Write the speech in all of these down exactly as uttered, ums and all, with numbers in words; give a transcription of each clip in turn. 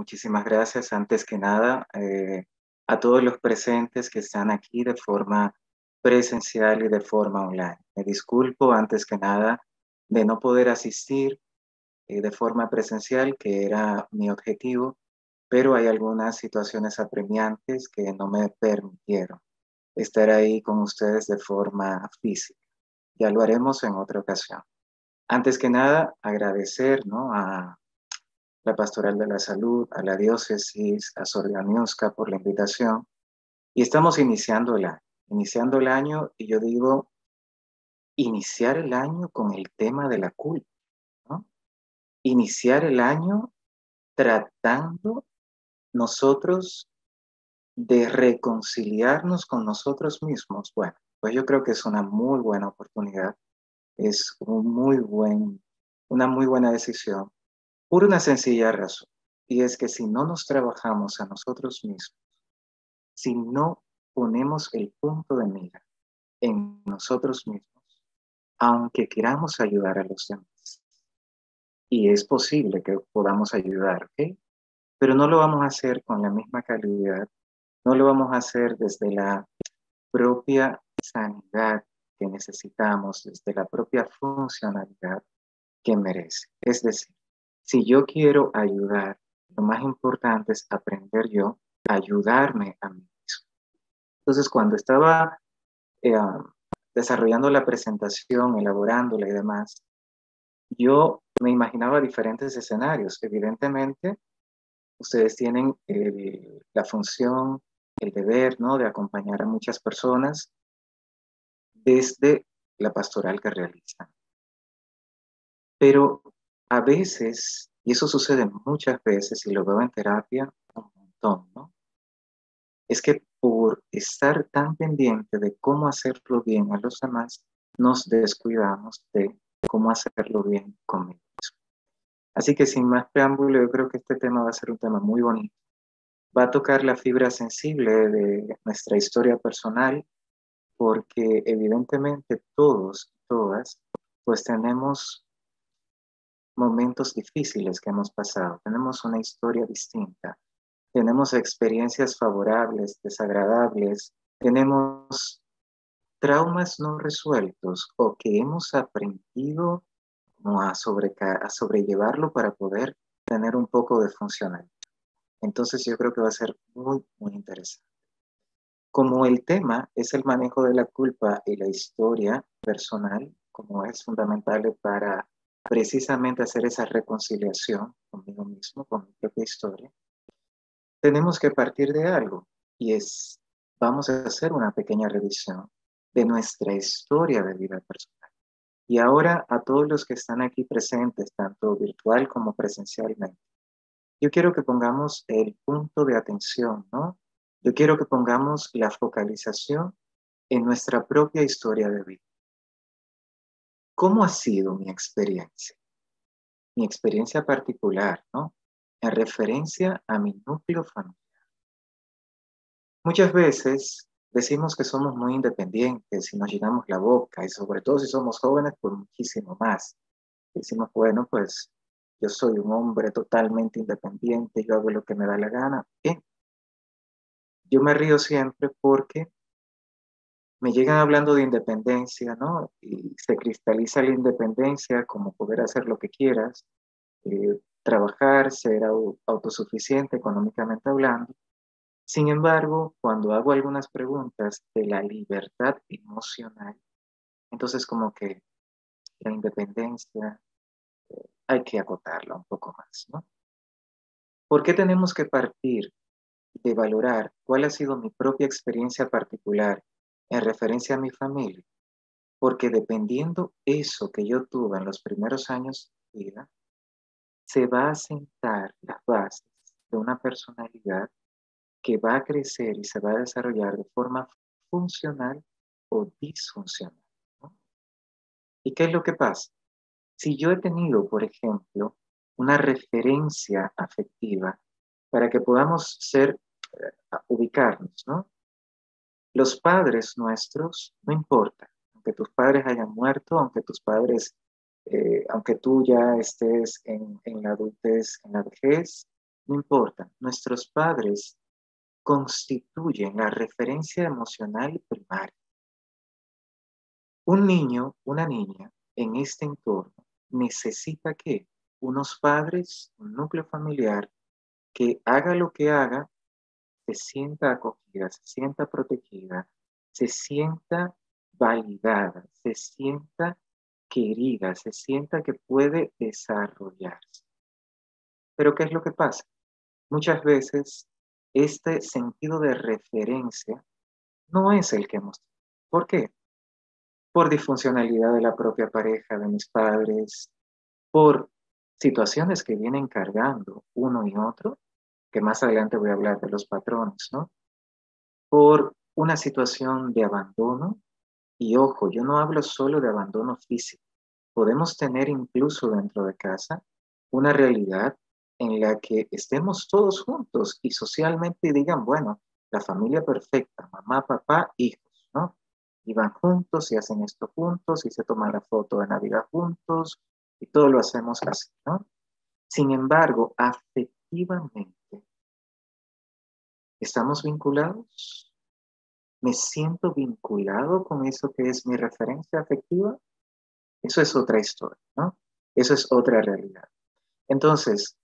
Muchísimas gracias. Antes que nada, eh, a todos los presentes que están aquí de forma presencial y de forma online. Me disculpo antes que nada de no poder asistir eh, de forma presencial, que era mi objetivo, pero hay algunas situaciones apremiantes que no me permitieron estar ahí con ustedes de forma física. Ya lo haremos en otra ocasión. Antes que nada, agradecer, ¿no?, a la Pastoral de la Salud, a la Diócesis, a Sor Daniuska por la invitación. Y estamos iniciando el año, iniciando el año, y yo digo, iniciar el año con el tema de la culpa, ¿no? Iniciar el año tratando nosotros de reconciliarnos con nosotros mismos. Bueno, pues yo creo que es una muy buena oportunidad, es un muy buen, una muy buena decisión, por una sencilla razón, y es que si no nos trabajamos a nosotros mismos, si no ponemos el punto de mira en nosotros mismos, aunque queramos ayudar a los demás, y es posible que podamos ayudar, ¿ok? Pero no lo vamos a hacer con la misma calidad, no lo vamos a hacer desde la propia sanidad que necesitamos, desde la propia funcionalidad que merece. Es decir, si yo quiero ayudar, lo más importante es aprender yo a ayudarme a mí mismo. Entonces, cuando estaba eh, desarrollando la presentación, elaborándola y demás, yo me imaginaba diferentes escenarios. Evidentemente, ustedes tienen el- la función, el deber, ¿no?, de acompañar a muchas personas desde la pastoral que realizan. Pero a veces, y eso sucede muchas veces, y lo veo en terapia un montón, ¿no? Es que por estar tan pendiente de cómo hacerlo bien a los demás, nos descuidamos de cómo hacerlo bien conmigo mismo. Así que sin más preámbulo, yo creo que este tema va a ser un tema muy bonito. Va a tocar la fibra sensible de nuestra historia personal, porque evidentemente todos, todas, pues tenemos momentos difíciles que hemos pasado, tenemos una historia distinta, tenemos experiencias favorables, desagradables, tenemos traumas no resueltos o que hemos aprendido como a, sobreca- a sobrellevarlo para poder tener un poco de funcionalidad. Entonces yo creo que va a ser muy, muy interesante. Como el tema es el manejo de la culpa y la historia personal, como es fundamental para precisamente hacer esa reconciliación conmigo mismo, con mi propia historia, tenemos que partir de algo, y es, vamos a hacer una pequeña revisión de nuestra historia de vida personal. Y ahora a todos los que están aquí presentes, tanto virtual como presencialmente, yo quiero que pongamos el punto de atención, ¿no? Yo quiero que pongamos la focalización en nuestra propia historia de vida. ¿Cómo ha sido mi experiencia? Mi experiencia particular, ¿no?, en referencia a mi núcleo familiar. Muchas veces decimos que somos muy independientes y nos llenamos la boca, y sobre todo si somos jóvenes, pues muchísimo más. Decimos, bueno, pues yo soy un hombre totalmente independiente, yo hago lo que me da la gana. Bien, yo me río siempre porque me llegan hablando de independencia, ¿no? Y se cristaliza la independencia como poder hacer lo que quieras, eh, trabajar, ser au- autosuficiente económicamente hablando. Sin embargo, cuando hago algunas preguntas de la libertad emocional, entonces como que la independencia hay que acotarla un poco más, ¿no? ¿Por qué tenemos que partir de valorar cuál ha sido mi propia experiencia particular en referencia a mi familia? Porque dependiendo eso que yo tuve en los primeros años de vida, se va a sentar las bases de una personalidad que va a crecer y se va a desarrollar de forma funcional o disfuncional, ¿no? ¿Y qué es lo que pasa? Si yo he tenido, por ejemplo, una referencia afectiva para que podamos ser, eh, ubicarnos, ¿no? Los padres nuestros, no importa, aunque tus padres hayan muerto, aunque tus padres, eh, aunque tú ya estés en, en la adultez, en la vejez, No importa, nuestros padres constituyen la referencia emocional primaria. Un niño, una niña en este entorno necesita que unos padres, un núcleo familiar que haga lo que haga, se sienta acogida, se sienta protegida, se sienta validada, se sienta querida, se sienta que puede desarrollarse. Pero ¿qué es lo que pasa? Muchas veces este sentido de referencia no es el que hemos tenido. ¿Por qué? Por disfuncionalidad de la propia pareja, de mis padres, por situaciones que vienen cargando uno y otro, que más adelante voy a hablar de los patrones, ¿no? Por una situación de abandono, y ojo, yo no hablo solo de abandono físico, podemos tener incluso dentro de casa una realidad en la que estemos todos juntos y socialmente digan, bueno, la familia perfecta, mamá, papá, hijos, ¿no? Y van juntos y hacen esto juntos y se toman la foto de Navidad juntos y todo lo hacemos así, ¿no? Sin embargo, afectivamente, ¿estamos vinculados? ¿Me siento vinculado con eso que es mi referencia afectiva? Eso es otra historia, ¿no? Eso es otra realidad. Entonces,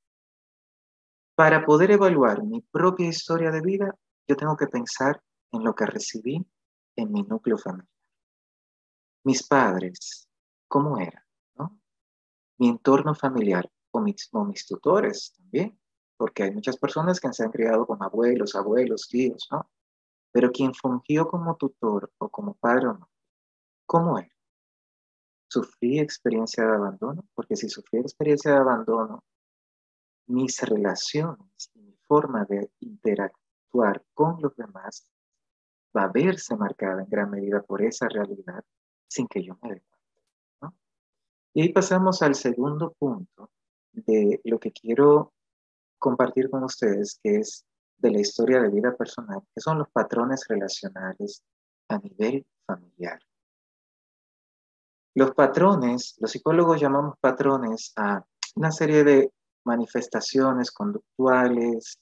para poder evaluar mi propia historia de vida, yo tengo que pensar en lo que recibí en mi núcleo familiar. Mis padres, ¿cómo eran? ¿No? Mi entorno familiar o mis, o mis tutores también, porque hay muchas personas que se han criado con abuelos, abuelos, tíos, ¿no? Pero quien fungió como tutor o como padre o no, ¿cómo era? ¿Sufrí experiencia de abandono? Porque si sufrí experiencia de abandono, mis relaciones y mi forma de interactuar con los demás va a verse marcada en gran medida por esa realidad sin que yo me dé cuenta, ¿no? Y ahí pasamos al segundo punto de lo que quiero compartir con ustedes, que es de la historia de vida personal, que son los patrones relacionales a nivel familiar. Los patrones, los psicólogos llamamos patrones a una serie de manifestaciones conductuales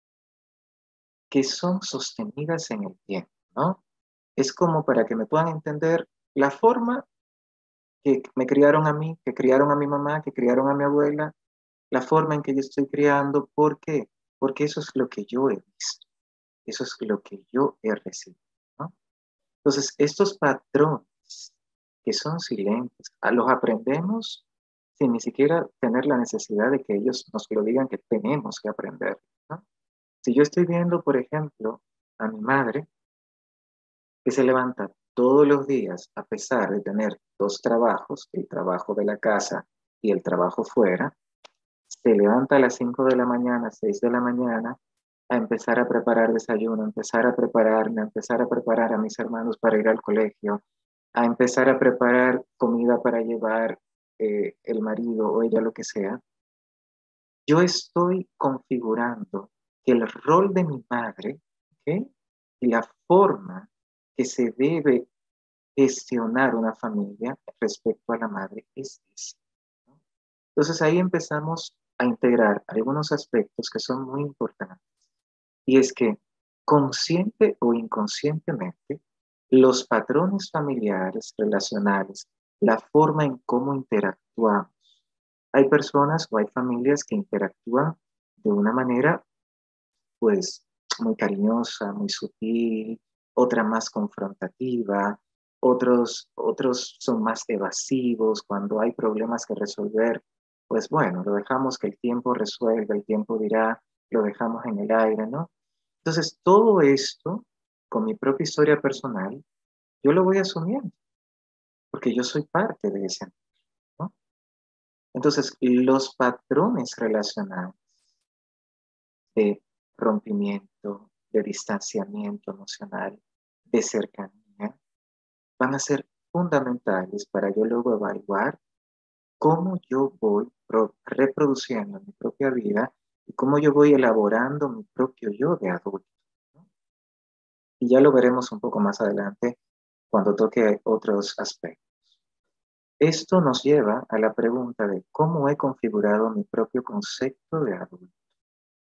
que son sostenidas en el tiempo, ¿no? Es como para que me puedan entender la forma que me criaron a mí, que criaron a mi mamá, que criaron a mi abuela, la forma en que yo estoy criando. ¿Por qué? Porque eso es lo que yo he visto, eso es lo que yo he recibido, ¿no? Entonces, estos patrones que son silentes, a los aprendemos sin ni siquiera tener la necesidad de que ellos nos lo digan que tenemos que aprender, ¿no? Si yo estoy viendo, por ejemplo, a mi madre que se levanta todos los días a pesar de tener dos trabajos, el trabajo de la casa y el trabajo fuera, se levanta a las cinco de la mañana, seis de la mañana, a empezar a preparar desayuno, a empezar a prepararme, a empezar a preparar a mis hermanos para ir al colegio, a empezar a preparar comida para llevar eh, el marido o ella, lo que sea. Yo estoy configurando que el rol de mi madre, ¿ok? Y la forma que se debe gestionar una familia respecto a la madre es esa, ¿no? Entonces ahí empezamos a integrar algunos aspectos que son muy importantes. Y es que consciente o inconscientemente, los patrones familiares, relacionales, la forma en cómo interactuamos. Hay personas o hay familias que interactúan de una manera, pues, muy cariñosa, muy sutil, otra más confrontativa, otros, otros son más evasivos. Cuando hay problemas que resolver, pues bueno, lo dejamos que el tiempo resuelva, el tiempo dirá, lo dejamos en el aire, ¿no? Entonces, todo esto, con mi propia historia personal, yo lo voy asumiendo, porque yo soy parte de ese, ¿no? Entonces, los patrones relacionales de rompimiento, de distanciamiento emocional, de cercanía, van a ser fundamentales para yo luego evaluar cómo yo voy pro- reproduciendo mi propia vida y cómo yo voy elaborando mi propio yo de adulto, ¿no? Y ya lo veremos un poco más adelante cuando toque otros aspectos. Esto nos lleva a la pregunta de cómo he configurado mi propio concepto de adulto.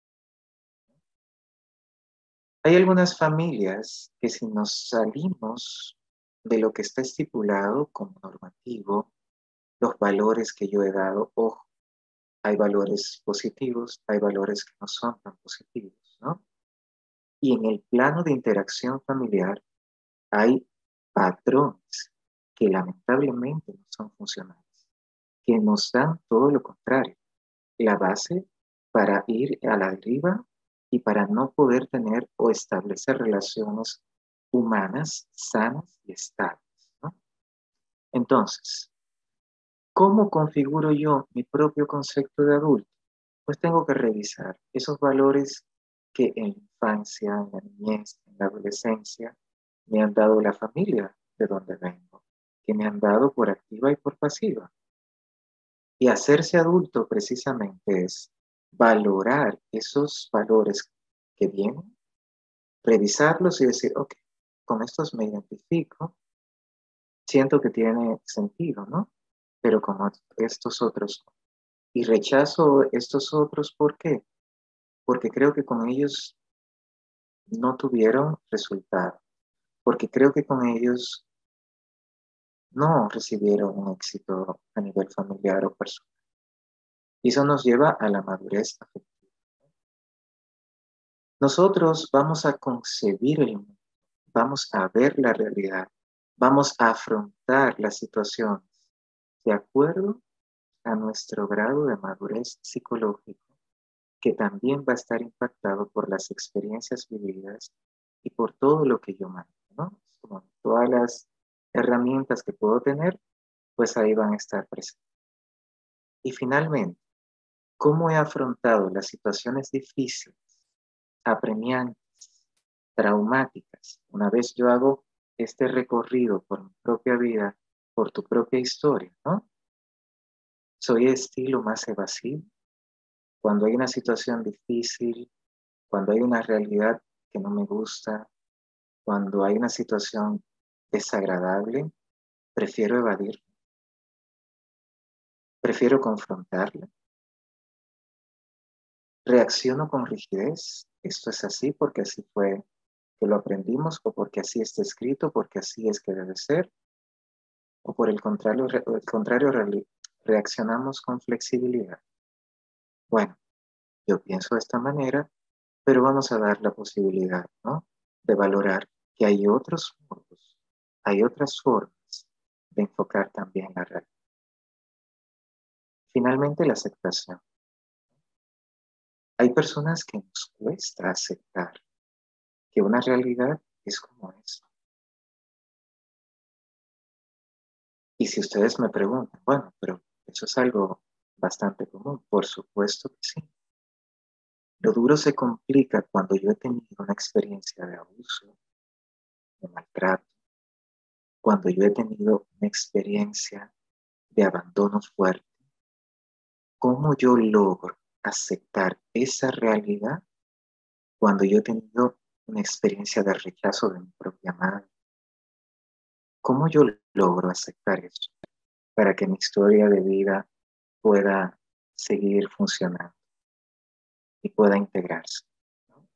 Hay algunas familias que si nos salimos de lo que está estipulado como normativo, los valores que yo he dado, ojo, hay valores positivos, hay valores que no son tan positivos, ¿no? Y en el plano de interacción familiar hay patrones que lamentablemente no son funcionales, que nos dan todo lo contrario, la base para ir a la deriva y para no poder tener o establecer relaciones humanas sanas y estables, ¿no? Entonces, ¿cómo configuro yo mi propio concepto de adulto? Pues tengo que revisar esos valores que en la infancia, en la niñez, en la adolescencia, me han dado la familia de donde vengo, que me han dado por activa y por pasiva. Y hacerse adulto precisamente es valorar esos valores que vienen, revisarlos y decir, ok, con estos me identifico, siento que tiene sentido, ¿no? Pero con estos otros no. Y rechazo estos otros, ¿por qué? Porque creo que con ellos no tuvieron resultado, porque creo que con ellos no recibieron un éxito a nivel familiar o personal. Y eso nos lleva a la madurez afectiva. Nosotros vamos a concebir el mundo, vamos a ver la realidad, vamos a afrontar las situaciones de acuerdo a nuestro grado de madurez psicológica, que también va a estar impactado por las experiencias vividas y por todo lo que yo manejo, ¿no? Como todas las herramientas que puedo tener, pues ahí van a estar presentes. Y finalmente, ¿cómo he afrontado las situaciones difíciles, apremiantes, traumáticas? Una vez yo hago este recorrido por mi propia vida, por tu propia historia, ¿no? Soy de estilo más evasivo. Cuando hay una situación difícil, cuando hay una realidad que no me gusta, cuando hay una situación desagradable, prefiero evadir, prefiero confrontarla. Reacciono con rigidez. Esto es así porque así fue que lo aprendimos, o porque así está escrito, porque así es que debe ser, o por el contrario, re- el contrario re- reaccionamos con flexibilidad. Bueno, yo pienso de esta manera, pero vamos a dar la posibilidad, ¿no? De valorar que hay otros modos, hay otras formas de enfocar también la realidad. Finalmente, la aceptación. Hay personas que nos cuesta aceptar que una realidad es como es. Y si ustedes me preguntan, bueno, pero eso es algo bastante común, por supuesto que sí. Lo duro se complica cuando yo he tenido una experiencia de abuso, de maltrato, cuando yo he tenido una experiencia de abandono fuerte. ¿Cómo yo logro aceptar esa realidad cuando yo he tenido una experiencia de rechazo de mi propia madre? ¿Cómo yo logro aceptar eso para que mi historia de vida pueda seguir funcionando y pueda integrarse, ¿no?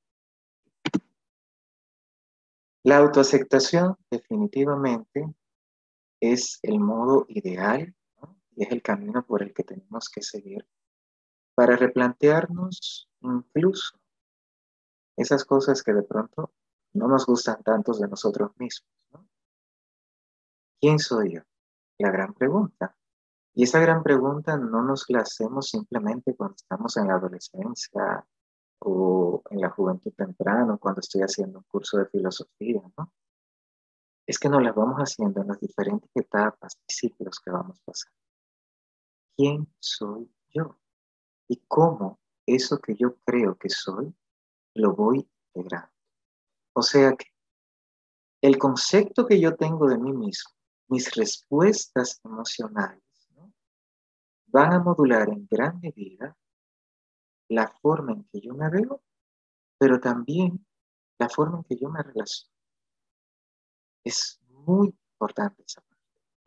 La autoaceptación definitivamente es el modo ideal, ¿no? Y es el camino por el que tenemos que seguir para replantearnos incluso esas cosas que de pronto no nos gustan tantos de nosotros mismos, ¿no? ¿Quién soy yo? La gran pregunta. Y esa gran pregunta no nos la hacemos simplemente cuando estamos en la adolescencia o en la juventud temprana, cuando estoy haciendo un curso de filosofía, ¿no? Es que nos la vamos haciendo en las diferentes etapas y ciclos que vamos pasando. ¿Quién soy yo? ¿Y cómo eso que yo creo que soy lo voy integrando? O sea que el concepto que yo tengo de mí mismo, mis respuestas emocionales, ¿no? Van a modular en gran medida la forma en que yo me veo, pero también la forma en que yo me relaciono. Es muy importante esa parte.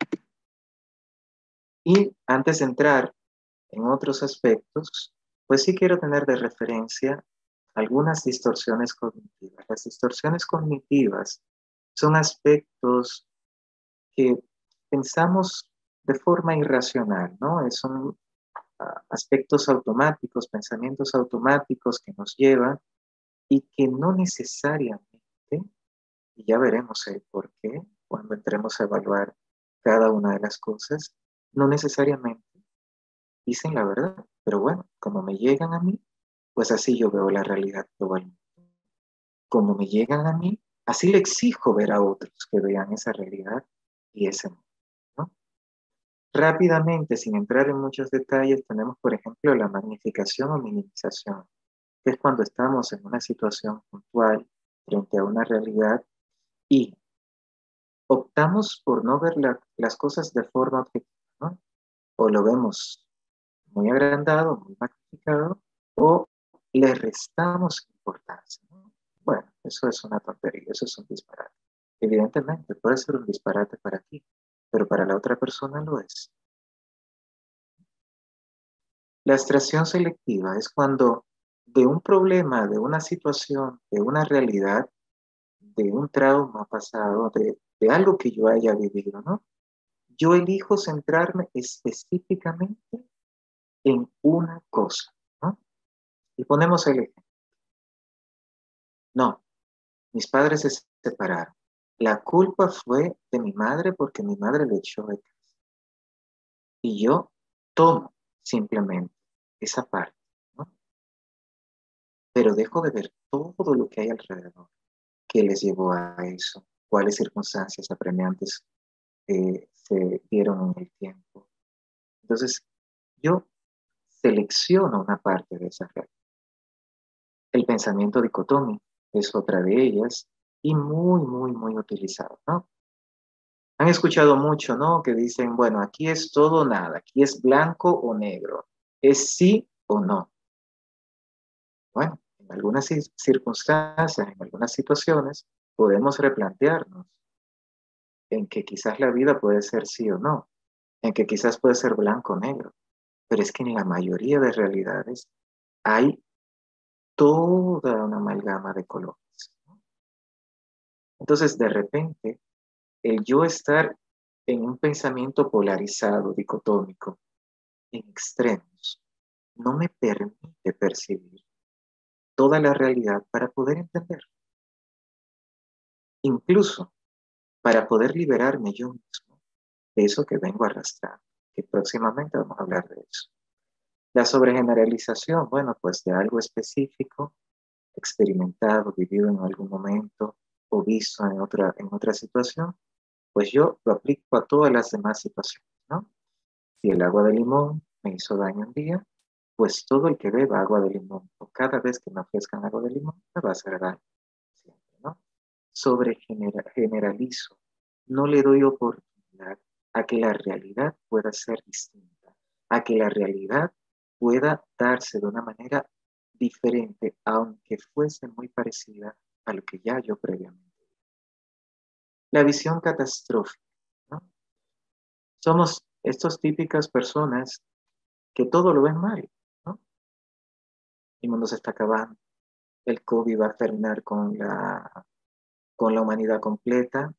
Y antes de entrar en otros aspectos, pues sí quiero tener de referencia algunas distorsiones cognitivas. Las distorsiones cognitivas son aspectos que pensamos de forma irracional, ¿no? Son uh, aspectos automáticos, pensamientos automáticos que nos llevan y que no necesariamente, y ya veremos el por qué cuando entremos a evaluar cada una de las cosas, no necesariamente dicen la verdad, pero bueno, como me llegan a mí, pues así yo veo la realidad globalmente. Como me llegan a mí, así le exijo ver a otros que vean esa realidad y ese mundo, ¿no? Rápidamente, sin entrar en muchos detalles, tenemos, por ejemplo, la magnificación o minimización, que es cuando estamos en una situación puntual frente a una realidad y optamos por no ver la, las cosas de forma objetiva, ¿no? O lo vemos muy agrandado, muy magnificado, o le restamos importancia, ¿no? Bueno, eso es una tontería, eso es un disparate. Evidentemente, puede ser un disparate para ti, pero para la otra persona lo es. La extracción selectiva es cuando de un problema, de una situación, de una realidad, de un trauma pasado, de, de algo que yo haya vivido, ¿no? Yo elijo centrarme específicamente en una cosa, ¿no? Y ponemos el ejemplo. No, mis padres se separaron. La culpa fue de mi madre porque mi madre le echó de casa. Y yo tomo simplemente esa parte, ¿no? Pero dejo de ver todo lo que hay alrededor, qué les llevó a eso, cuáles circunstancias apremiantes eh, se dieron en el tiempo. Entonces, yo selecciono una parte de esa realidad. El pensamiento dicotómico es otra de ellas y muy, muy, muy utilizado, ¿no? Han escuchado mucho, ¿no? Que dicen, bueno, aquí es todo o nada, aquí es blanco o negro, es sí o no. Bueno, en algunas circunstancias, en algunas situaciones, podemos replantearnos en que quizás la vida puede ser sí o no, en que quizás puede ser blanco o negro, pero es que en la mayoría de realidades hay toda una amalgama de colores, ¿no? Entonces, de repente, el yo estar en un pensamiento polarizado, dicotómico, en extremos, no me permite percibir toda la realidad para poder entender, incluso para poder liberarme yo mismo de eso que vengo arrastrando, que próximamente vamos a hablar de eso. La sobregeneralización, bueno, pues de algo específico, experimentado, vivido en algún momento o visto en otra, en otra situación, pues yo lo aplico a todas las demás situaciones, ¿no? Si el agua de limón me hizo daño un día, pues todo el que beba agua de limón o cada vez que me ofrezcan agua de limón me va a hacer daño, siempre, ¿no? Sobre generalizo, no le doy oportunidad a que la realidad pueda ser distinta, a que la realidad pueda darse de una manera diferente, aunque fuese muy parecida a lo que ya yo previamente. La visión catastrófica, ¿no? Somos estas típicas personas que todo lo ven mal, ¿no? El mundo se está acabando, el COVID va a terminar con la, con la humanidad completa.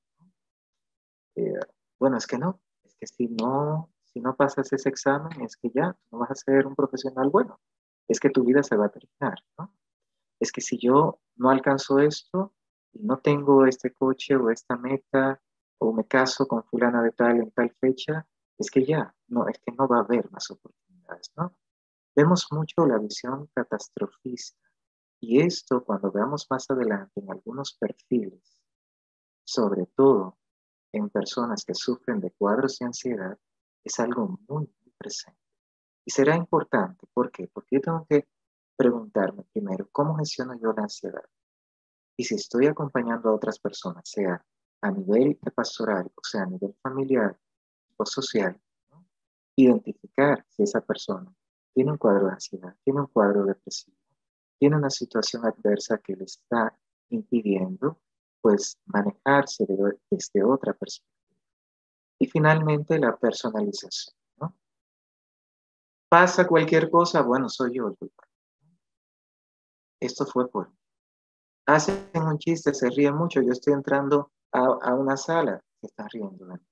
Eh, bueno, es que no, es que si no, si no pasas ese examen, es que ya no vas a ser un profesional bueno, es que tu vida se va a terminar, ¿no? Es que si yo no alcanzo esto y no tengo este coche o esta meta o me caso con fulana de tal en tal fecha, es que ya, no, es que no va a haber más oportunidades, ¿no? Vemos mucho la visión catastrofista y esto cuando veamos más adelante en algunos perfiles, sobre todo en personas que sufren de cuadros de ansiedad, es algo muy, muy presente. Y será importante, ¿por qué? Porque yo tengo que preguntarme primero, ¿cómo gestiono yo la ansiedad? Y si estoy acompañando a otras personas, sea a nivel pastoral, o sea a nivel familiar o social, ¿no? Identificar si esa persona tiene un cuadro de ansiedad, tiene un cuadro depresivo, tiene una situación adversa que le está impidiendo, pues, manejarse de, desde otra perspectiva. Y finalmente, la personalización, ¿no? Pasa cualquier cosa, bueno, soy yo el culpable. esto fue por mí. Hacen un chiste, se ríen mucho, yo estoy entrando a, a una sala, se están riendo de mí.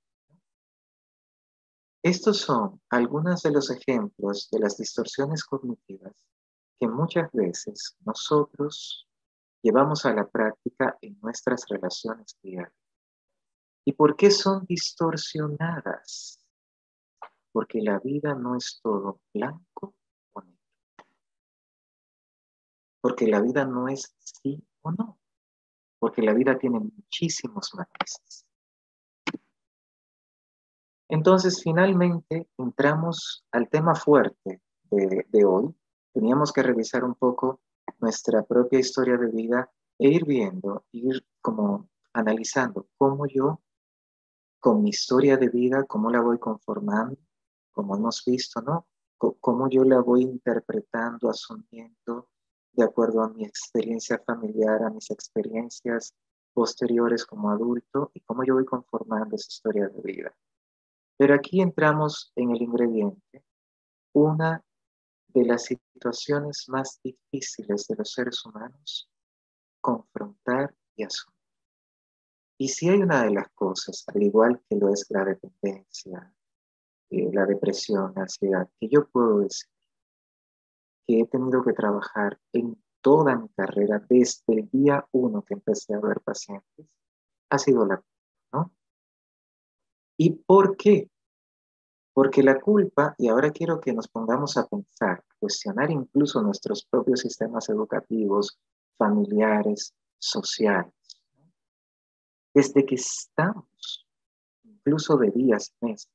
Estos son algunos de los ejemplos de las distorsiones cognitivas que muchas veces nosotros llevamos a la práctica en nuestras relaciones diarias. ¿Y por qué son distorsionadas? Porque la vida no es todo blanco o negro. Porque la vida no es sí o no. Porque la vida tiene muchísimos matices. Entonces, finalmente, entramos al tema fuerte de, de hoy. Teníamos que revisar un poco nuestra propia historia de vida e ir viendo, ir como analizando cómo yo, con mi historia de vida, cómo la voy conformando, como hemos visto, ¿no? C- cómo yo la voy interpretando, asumiendo de acuerdo a mi experiencia familiar, a mis experiencias posteriores como adulto y cómo yo voy conformando esa historia de vida. Pero aquí entramos en el ingrediente, una de las situaciones más difíciles de los seres humanos, confrontar y asumir. Y si hay una de las cosas, al igual que lo es la dependencia, eh, la depresión, la ansiedad, que yo puedo decir que he tenido que trabajar en toda mi carrera desde el día uno que empecé a ver pacientes, ha sido la culpa, ¿no? ¿Y por qué? Porque la culpa, y ahora quiero que nos pongamos a pensar, a cuestionar incluso nuestros propios sistemas educativos, familiares, sociales. Desde que estamos, incluso de días, meses,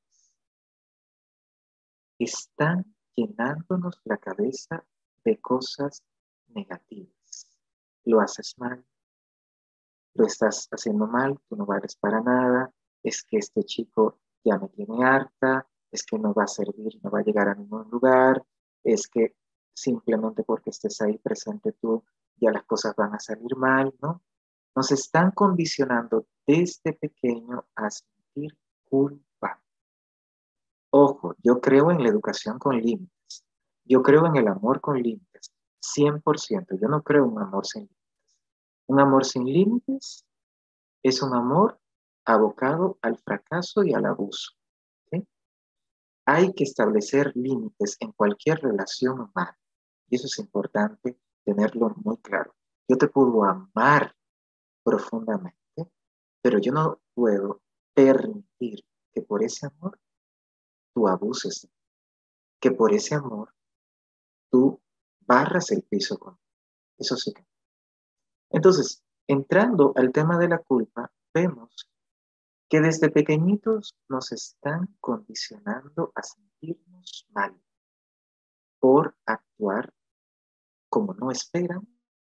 están llenándonos la cabeza de cosas negativas. Lo haces mal, lo estás haciendo mal, tú no vales para nada, es que este chico ya me tiene harta, es que no va a servir, no va a llegar a ningún lugar, es que simplemente porque estés ahí presente tú, ya las cosas van a salir mal, ¿no? Nos están condicionando desde pequeño a sentir culpa. Ojo, yo creo en la educación con límites, yo creo en el amor con límites, cien por ciento. Yo no creo en un amor sin límites. Un amor sin límites es un amor abocado al fracaso y al abuso. ¿Sí? Hay que establecer límites en cualquier relación humana. Y eso es importante tenerlo muy claro. Yo te puedo amar profundamente, pero yo no puedo permitir que por ese amor tú abuses, que por ese amor tú barras el piso con. Eso sí que. Entonces, entrando al tema de la culpa, vemos que desde pequeñitos nos están condicionando a sentirnos mal por actuar como no esperan,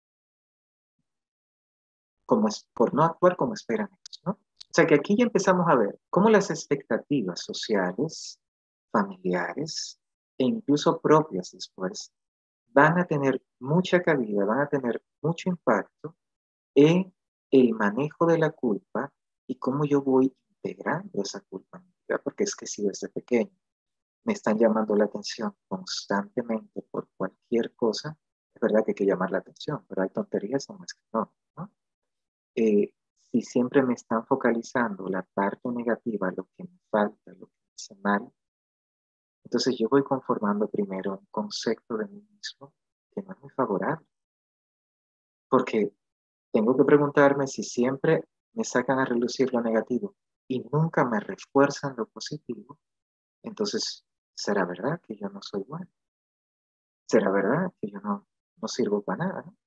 como es, por no actuar como esperan ellos, ¿no? O sea que aquí ya empezamos a ver cómo las expectativas sociales, familiares e incluso propias después van a tener mucha cabida, van a tener mucho impacto en el manejo de la culpa y cómo yo voy integrando esa culpa en mi vida, porque es que si desde pequeño me están llamando la atención constantemente por cualquier cosa, es verdad que hay que llamar la atención, pero hay tonterías en las que no, ¿no? Eh, si siempre me están focalizando la parte negativa, lo que me falta, lo que me hace mal, entonces yo voy conformando primero un concepto de mí mismo que no es muy favorable, porque tengo que preguntarme si siempre me sacan a relucir lo negativo y nunca me refuerzan lo positivo, entonces, ¿será verdad que yo no soy bueno? ¿Será verdad que yo no, no sirvo para nada? ¿No?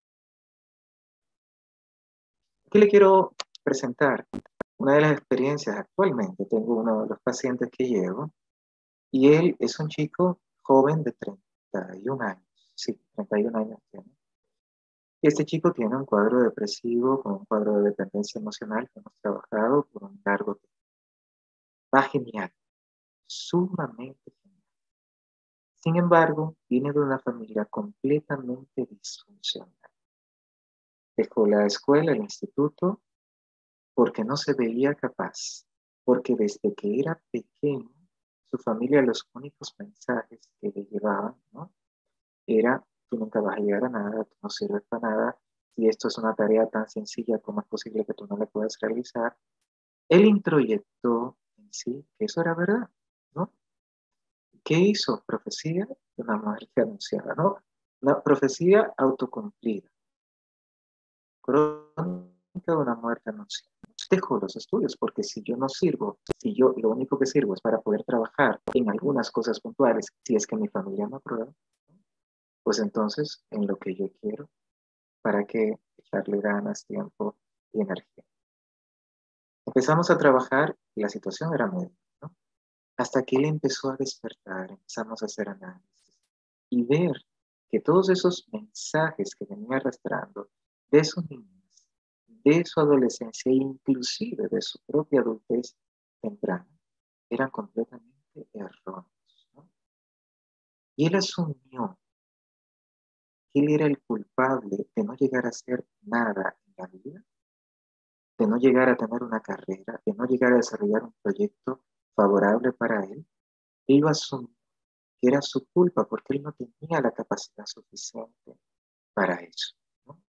Aquí le quiero presentar una de las experiencias actualmente. Tengo uno de los pacientes que llevo y él es un chico joven de treinta y un años. Sí, treinta y un años tiene. Y este chico tiene un cuadro depresivo con un cuadro de dependencia emocional que hemos trabajado por un largo tiempo. Va genial, sumamente genial. Sin embargo, viene de una familia completamente disfuncional. Dejó la escuela, el instituto, porque no se veía capaz, porque desde que era pequeño, su familia los únicos mensajes que le llevaban, ¿no? Era tú nunca vas a llegar a nada, tú no sirves para nada, si esto es una tarea tan sencilla, ¿cómo es posible que tú no la puedas realizar? Él introyectó en sí que eso era verdad, ¿no? ¿Qué hizo? Profecía de una muerte anunciada, ¿no? Una profecía autocumplida, crónica de una muerte anunciada. Dejo los estudios porque si yo no sirvo, si yo lo único que sirvo es para poder trabajar en algunas cosas puntuales, si es que mi familia me aprueba, pues entonces en lo que yo quiero, ¿para qué echarle ganas, tiempo y energía? Empezamos a trabajar y la situación era muy, ¿no? Hasta que él empezó a despertar, empezamos a hacer análisis y ver que todos esos mensajes que venía arrastrando de su niñez, de su adolescencia e inclusive de su propia adultez temprana, eran completamente erróneos, ¿no? Y él asumió que él era el culpable de no llegar a hacer nada en la vida, de no llegar a tener una carrera, de no llegar a desarrollar un proyecto favorable para él. Él lo asumió que era su culpa porque él no tenía la capacidad suficiente para eso, ¿no?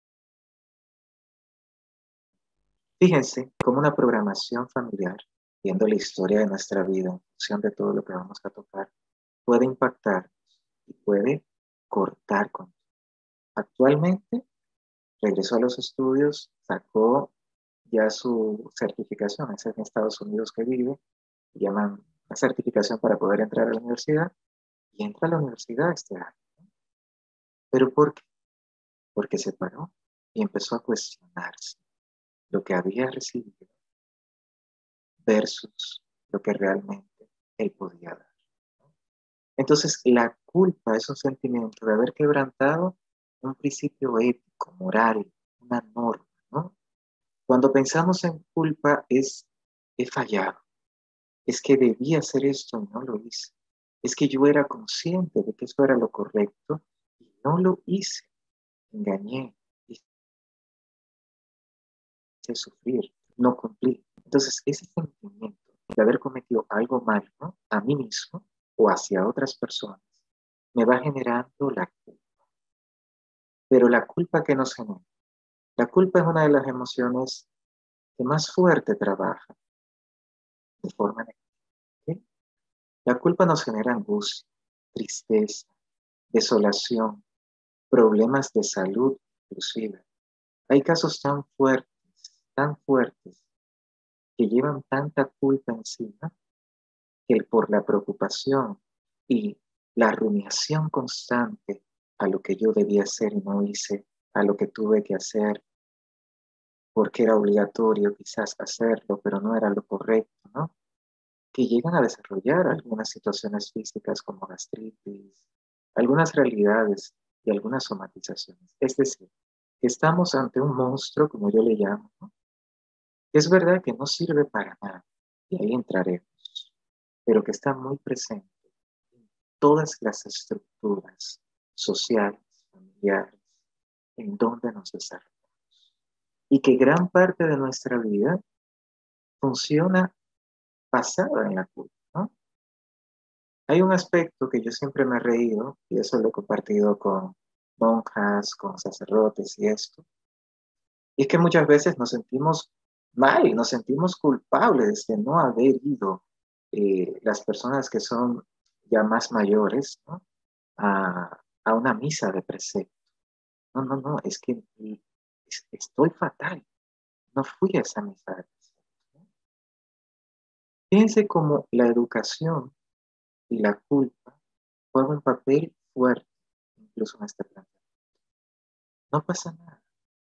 Fíjense cómo una programación familiar, viendo la historia de nuestra vida en función de todo lo que vamos a tocar, puede impactar y puede cortar con. Actualmente regresó a los estudios, sacó ya su certificación, es en Estados Unidos que vive, llaman la certificación para poder entrar a la universidad, y entra a la universidad este año. ¿Pero por qué? Porque se paró y empezó a cuestionarse lo que había recibido versus lo que realmente él podía dar. Entonces, la culpa es un sentimiento de haber quebrantado un principio ético, moral, una norma, ¿no? Cuando pensamos en culpa es, he fallado, es que debía hacer esto y no lo hice, es que yo era consciente de que eso era lo correcto y no lo hice, engañé, hice sufrir, no cumplí. Entonces, ese sentimiento de haber cometido algo malo, ¿no?, a mí mismo o hacia otras personas, me va generando la culpa. Pero la culpa que nos genera, la culpa es una de las emociones que más fuerte trabaja de forma negativa, ¿sí? La culpa nos genera angustia, tristeza, desolación, problemas de salud inclusive. Hay casos tan fuertes, tan fuertes, que llevan tanta culpa encima que por la preocupación y la rumiación constante a lo que yo debía hacer y no hice, a lo que tuve que hacer, porque era obligatorio quizás hacerlo, pero no era lo correcto, ¿no? Que llegan a desarrollar algunas situaciones físicas como gastritis, algunas realidades y algunas somatizaciones. Es decir, que estamos ante un monstruo, como yo le llamo, ¿no? Es verdad que no sirve para nada, y ahí entraremos, pero que está muy presente en todas las estructuras sociales, familiares, en donde nos desarrollamos. Y que gran parte de nuestra vida funciona basada en la culpa, ¿no? Hay un aspecto que yo siempre me he reído, y eso lo he compartido con monjas, con sacerdotes y esto, y es que muchas veces nos sentimos mal, nos sentimos culpables de no haber ido, eh, las personas que son ya más mayores, ¿no?, a, a una misa de precepto. No, no, no, es que es- estoy fatal, no fui a esa misa de precepto, ¿no? Fíjense cómo la educación y la culpa juegan un papel fuerte, incluso en este planeta. No pasa nada,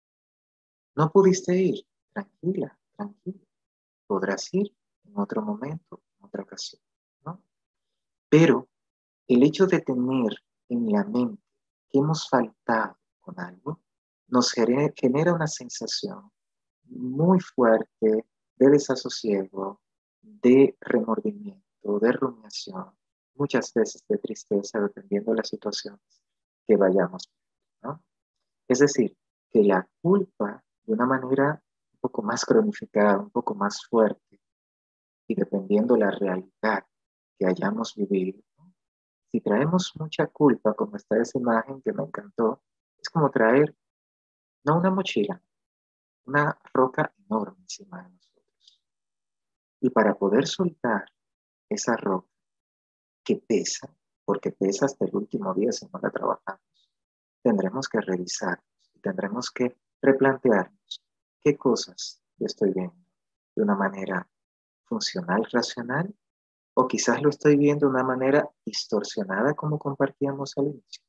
no pudiste ir, tranquila, tranquila, podrás ir en otro momento, en otra ocasión, ¿no? Pero el hecho de tener en la mente que hemos faltado con algo nos gere- genera una sensación muy fuerte de desasosiego, de remordimiento, de rumiación, muchas veces de tristeza, dependiendo de las situaciones que vayamos, ¿no? Es decir, que la culpa, de una manera un poco más cronificada, un poco más fuerte, y dependiendo la realidad que hayamos vivido, ¿no?, Si traemos mucha culpa, como está esa imagen que me encantó, es como traer, no una mochila, una roca enorme encima de nosotros. Y para poder soltar esa roca que pesa, porque pesa hasta el último día si no la trabajamos, tendremos que revisarnos y tendremos que replantearnos qué cosas yo estoy viendo de una manera funcional, racional, o quizás lo estoy viendo de una manera distorsionada como compartíamos al inicio.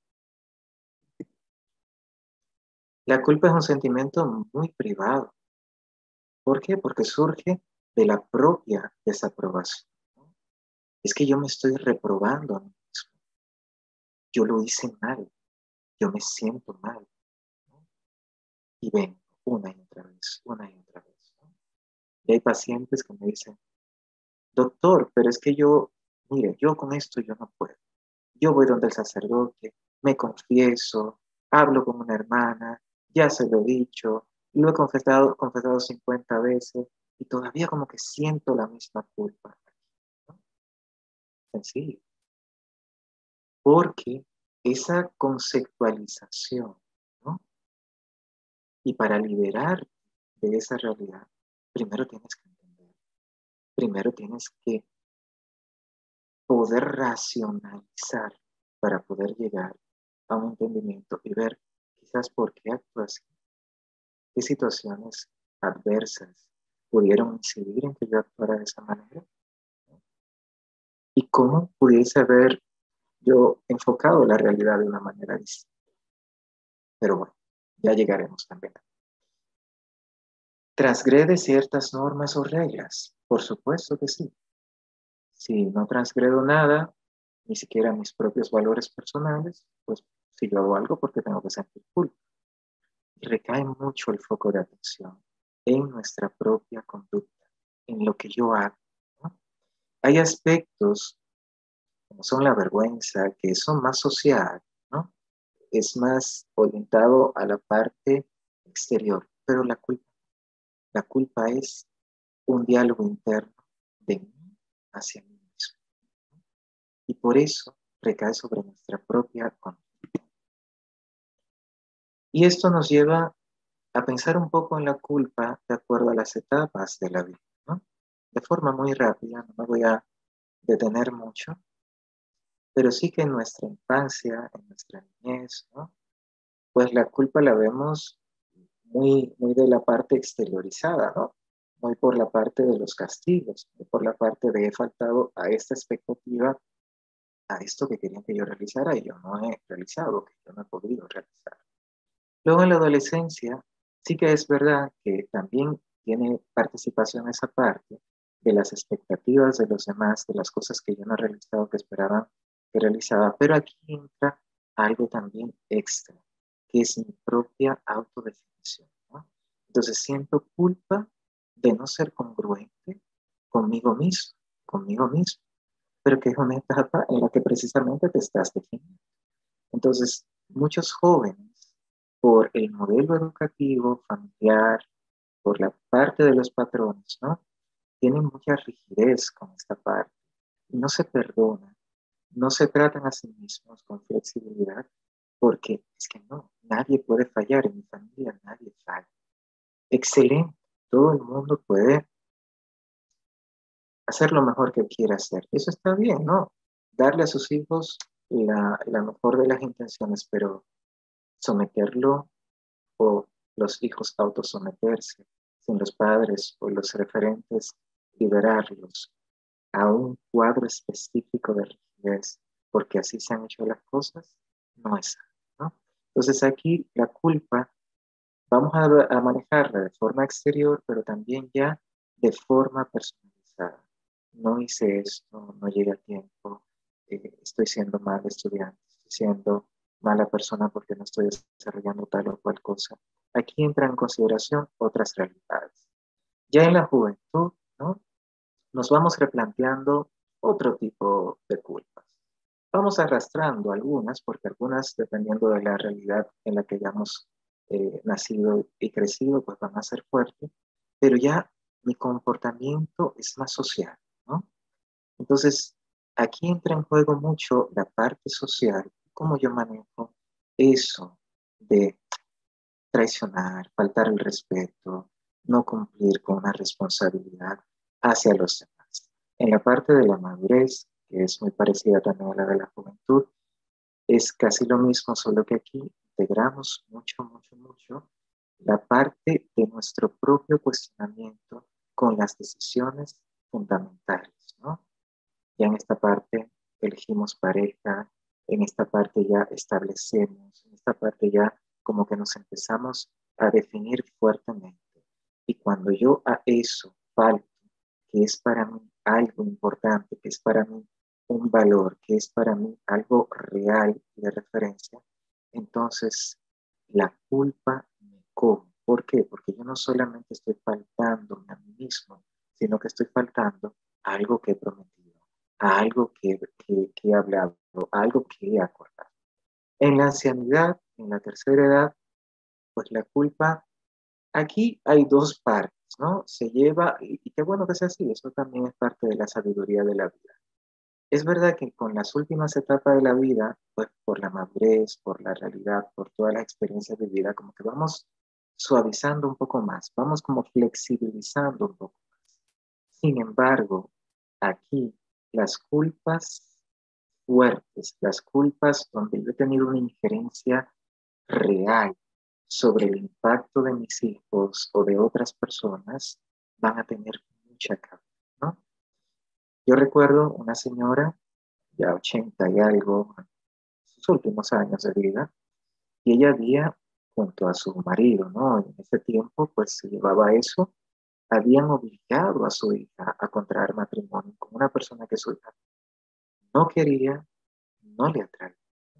La culpa es un sentimiento muy privado. ¿Por qué? Porque surge de la propia desaprobación, ¿no? Es que yo me estoy reprobando a mí mismo. Yo lo hice mal, yo me siento mal, ¿no? Y ven una y otra vez, una y otra vez, ¿no? Y hay pacientes que me dicen, doctor, pero es que yo, mire, yo con esto yo no puedo. Yo voy donde el sacerdote, me confieso, hablo con una hermana, ya se lo he dicho, lo he confesado, confesado cincuenta veces y todavía como que siento la misma culpa, ¿no? Sencillo. Porque esa conceptualización, ¿no? Y para liberar de esa realidad, primero tienes que entender, primero tienes que poder racionalizar para poder llegar a un entendimiento y ver quizás por qué actúas así, qué situaciones adversas pudieron incidir en que yo actuara de esa manera, ¿no? Y cómo pudiese haber yo enfocado la realidad de una manera distinta. Pero bueno, ya llegaremos también. ¿Transgrede ciertas normas o reglas? Por supuesto que sí. Si no transgredo nada, ni siquiera mis propios valores personales, pues si yo hago algo porque tengo que sentir culpa. Y recae mucho el foco de atención en nuestra propia conducta, en lo que yo hago, ¿no? Hay aspectos, como son la vergüenza, que son más sociales, ¿no? Es más orientado a la parte exterior, pero la culpa, la culpa es un diálogo interno de mí hacia mí mismo. Y por eso recae sobre nuestra propia conducta. Y esto nos lleva a pensar un poco en la culpa de acuerdo a las etapas de la vida, ¿no? De forma muy rápida, no me voy a detener mucho, pero sí que en nuestra infancia, en nuestra niñez, ¿no? Pues la culpa la vemos muy, muy de la parte exteriorizada, ¿no? Muy por la parte de los castigos, muy por la parte de he faltado a esta expectativa, a esto que querían que yo realizara y yo no he realizado, que yo no he podido realizar. Luego en la adolescencia, sí que es verdad que también tiene participación esa parte de las expectativas de los demás, de las cosas que yo no he realizado, que esperaban que realizaba, pero aquí entra algo también extra, que es mi propia autodefinición, ¿no? Entonces siento culpa de no ser congruente conmigo mismo, conmigo mismo, pero que es una etapa en la que precisamente te estás definiendo. Entonces, muchos jóvenes, por el modelo educativo, familiar, por la parte de los patrones, ¿no? Tienen mucha rigidez con esta parte y no se perdonan, no se tratan a sí mismos con flexibilidad, porque es que no, nadie puede fallar en mi familia, nadie falla. Excelente, todo el mundo puede hacer lo mejor que quiera hacer. Eso está bien, ¿no? Darle a sus hijos la, la mejor de las intenciones, pero someterlo o los hijos autosometerse, sin los padres o los referentes liberarlos a un cuadro específico de rigidez, porque así se han hecho las cosas, no es sano, ¿no? Entonces aquí la culpa vamos a, a manejarla de forma exterior, pero también ya de forma personalizada. No hice esto, no llegué a tiempo, eh, estoy siendo mal estudiante, estoy siendo mala persona porque no estoy desarrollando tal o cual cosa. Aquí entran en consideración otras realidades. Ya en la juventud, ¿no? Nos vamos replanteando otro tipo de culpas. Vamos arrastrando algunas, porque algunas, dependiendo de la realidad en la que hayamos eh, nacido y crecido, pues van a ser fuertes, pero ya mi comportamiento es más social, ¿no? Entonces, Aquí entra en juego mucho la parte social, cómo yo manejo eso de traicionar, faltar el respeto, no cumplir con una responsabilidad hacia los demás. En la parte de la madurez, que es muy parecida también a la de la juventud, es casi lo mismo, solo que aquí integramos mucho, mucho, mucho la parte de nuestro propio cuestionamiento con las decisiones fundamentales, ¿no? Ya en esta parte elegimos pareja, en esta parte ya establecemos, en esta parte ya como que nos empezamos a definir fuertemente. Y cuando yo a eso falto, que es para mí algo importante, que es para mí un valor, que es para mí algo real de referencia, entonces la culpa me come. ¿Por qué? Porque yo no solamente estoy faltando a mí mismo, sino que estoy faltando a algo que he prometido, a algo que, que, que he hablado, a algo que he acordado. En la ancianidad, en la tercera edad, pues la culpa, aquí hay dos partes, ¿no? Se lleva, y, y qué bueno que sea así, eso también es parte de la sabiduría de la vida. Es verdad que con las últimas etapas de la vida, pues por la madurez, por la realidad, por todas las experiencias de vida, como que vamos suavizando un poco más, vamos como flexibilizando un poco más. Sin embargo, aquí las culpas fuertes, las culpas donde yo he tenido una injerencia real sobre el impacto de mis hijos o de otras personas, van a tener mucha carga, ¿no? Yo recuerdo una señora, ya ochenta y algo, en sus últimos años de vida, y ella había, junto a su marido, ¿no? En ese tiempo, pues se llevaba eso, habían obligado a su hija a contraer matrimonio con una persona que su hija no quería, no le atraía.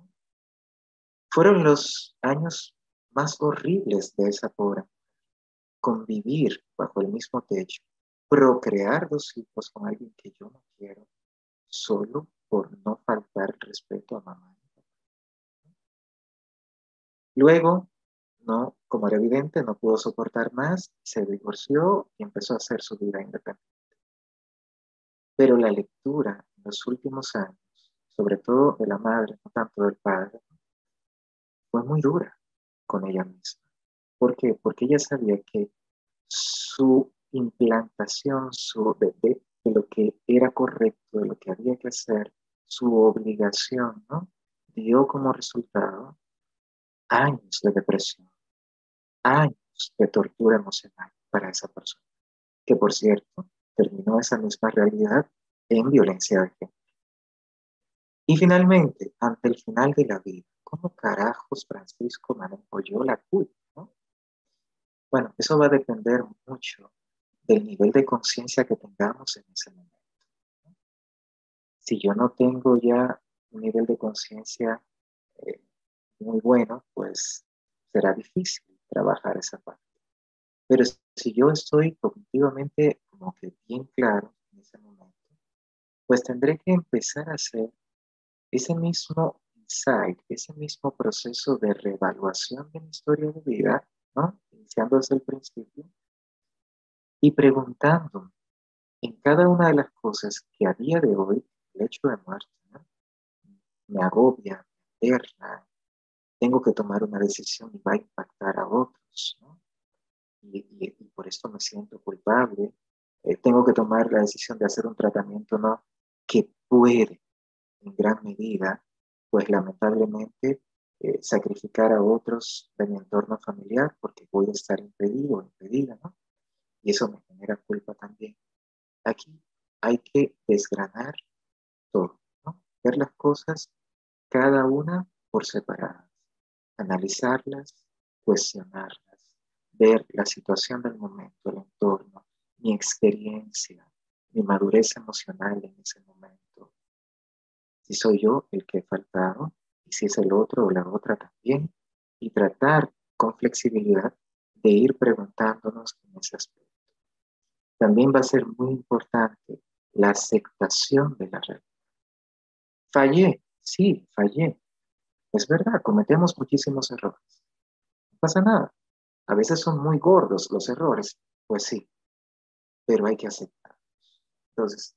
Fueron los años más horribles de esa pobre. Convivir bajo el mismo techo, procrear dos hijos con alguien que yo no quiero, solo por no faltar el respeto a mamá. Luego, no, como era evidente, no pudo soportar más, se divorció y empezó a hacer su vida independiente. Pero la lectura en los últimos años, sobre todo de la madre, no tanto del padre, fue muy dura con ella misma. ¿Por qué? Porque ella sabía que su implantación su, de, de, de lo que era correcto, de lo que había que hacer, su obligación, ¿no? Dio como resultado años de depresión, años de tortura emocional para esa persona, que por cierto terminó esa misma realidad en violencia de género. Y finalmente, ante el final de la vida, ¿cómo carajos Francisco manejo yo la culpa? ¿No? Bueno, eso va a depender mucho del nivel de conciencia que tengamos en ese momento. Si yo no tengo ya un nivel de conciencia eh, muy bueno, pues será difícil trabajar esa parte. Pero si yo estoy cognitivamente como que bien claro en ese momento, pues tendré que empezar a hacer ese mismo insight, ese mismo proceso de reevaluación de mi historia de vida, ¿no? Iniciando desde el principio y preguntándome en cada una de las cosas que a día de hoy, el hecho de muerte, ¿no? Me agobia, me aterra, tengo que tomar una decisión y va a impactar a otros, ¿no? Y, y, y por esto me siento culpable. Eh, tengo que tomar la decisión de hacer un tratamiento, ¿no? Que puede, en gran medida, pues lamentablemente, eh, sacrificar a otros de mi entorno familiar porque voy a estar impedido o impedida, ¿no? Y eso me genera culpa también. Aquí hay que desgranar todo, ¿no? Ver las cosas cada una por separado, analizarlas, cuestionarlas, ver la situación del momento, el entorno, mi experiencia, mi madurez emocional en ese momento. Si soy yo el que he faltado y si es el otro o la otra también, y tratar con flexibilidad de ir preguntándonos en ese aspecto. También va a ser muy importante la aceptación de la realidad. Fallé, sí, fallé. Es verdad, cometemos muchísimos errores. No pasa nada. A veces son muy gordos los errores, pues sí, pero hay que aceptar. Entonces,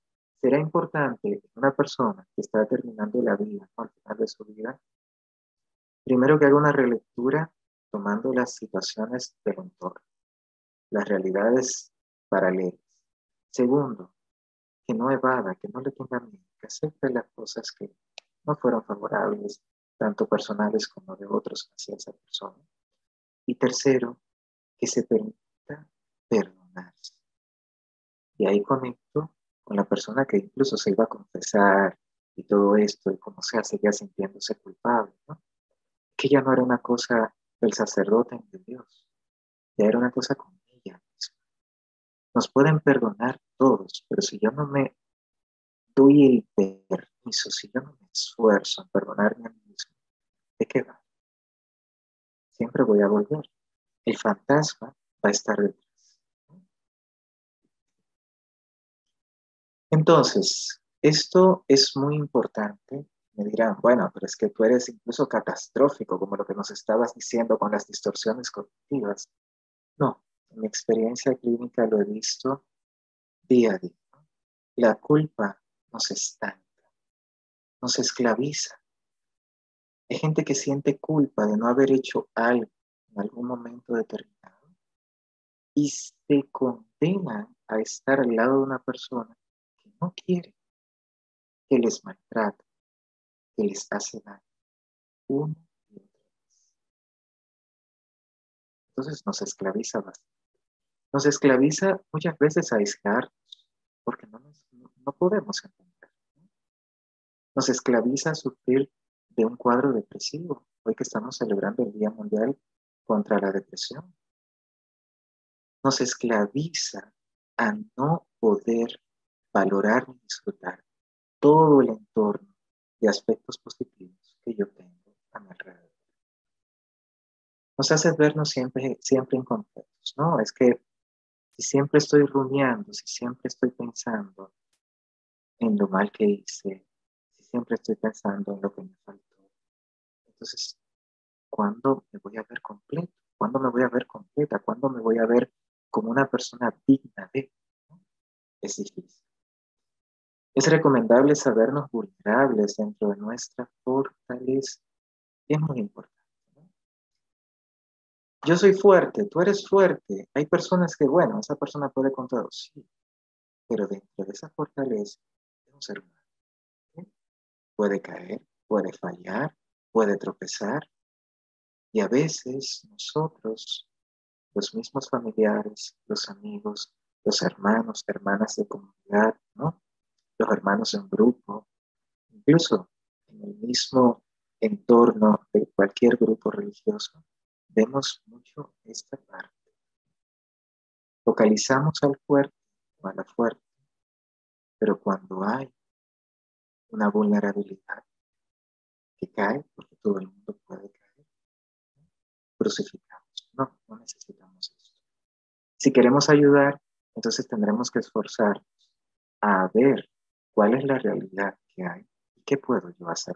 será importante en una persona que está terminando la vida, ¿no? Al final de su vida, primero que haga una relectura tomando las situaciones del entorno, las realidades paralelas. Segundo, que no evada, que no le tenga miedo, que acepte las cosas que no fueron favorables, tanto personales como de otros hacia esa persona. Y tercero, que se permita perdonarse. Y ahí conecto con la persona que incluso se iba a confesar y todo esto, y como sea, seguía sintiéndose culpable, ¿no? Que ya no era una cosa del sacerdote ni de Dios, ya era una cosa con ella misma. Nos pueden perdonar todos, pero si yo no me doy el permiso, si yo no me esfuerzo en perdonarme a mí mismo, ¿de qué va? Siempre voy a volver. El fantasma va a estar detrás. Entonces, esto es muy importante. Me dirán, bueno, pero es que tú eres incluso catastrófico, como lo que nos estabas diciendo con las distorsiones cognitivas. No, en mi experiencia clínica lo he visto día a día. La culpa nos estanca, nos esclaviza. Hay gente que siente culpa de no haber hecho algo en algún momento determinado y se condenan a estar al lado de una persona que no quiere, que les maltrata, que les hace daño, una y otra vez. Entonces nos esclaviza bastante. Nos esclaviza muchas veces a aislarnos, porque no, nos, no, no podemos entender. ¿No? Nos esclaviza a sufrir de un cuadro depresivo, hoy que estamos celebrando el Día Mundial contra la Depresión. Nos esclaviza a no poder valorar ni disfrutar todo el entorno de aspectos positivos que yo tengo a mi alrededor. Nos hace vernos siempre, siempre incompletos, ¿no? Es que si siempre estoy rumiando, si siempre estoy pensando en lo mal que hice, si siempre estoy pensando en lo que me faltó, entonces, ¿cuándo me voy a ver completo? ¿Cuándo me voy a ver completa? ¿Cuándo me voy a ver como una persona digna de? ¿No? Es difícil. Es recomendable sabernos vulnerables dentro de nuestra fortaleza. Es muy importante, ¿no? Yo soy fuerte, tú eres fuerte. Hay personas que, bueno, esa persona puede con todo, sí, pero dentro de esa fortaleza es un ser humano. ¿Sí? Puede caer, puede fallar, puede tropezar. Y a veces nosotros, los mismos familiares, los amigos, los hermanos, hermanas de comunidad, ¿no? Los hermanos en grupo, incluso en el mismo entorno de cualquier grupo religioso, vemos mucho esta parte. Localizamos al fuerte o a la fuerte, pero cuando hay una vulnerabilidad que cae, porque todo el mundo puede caer, crucificamos. No, no necesitamos esto. Si queremos ayudar, entonces tendremos que esforzarnos a ver cuál es la realidad que hay y qué puedo yo hacer.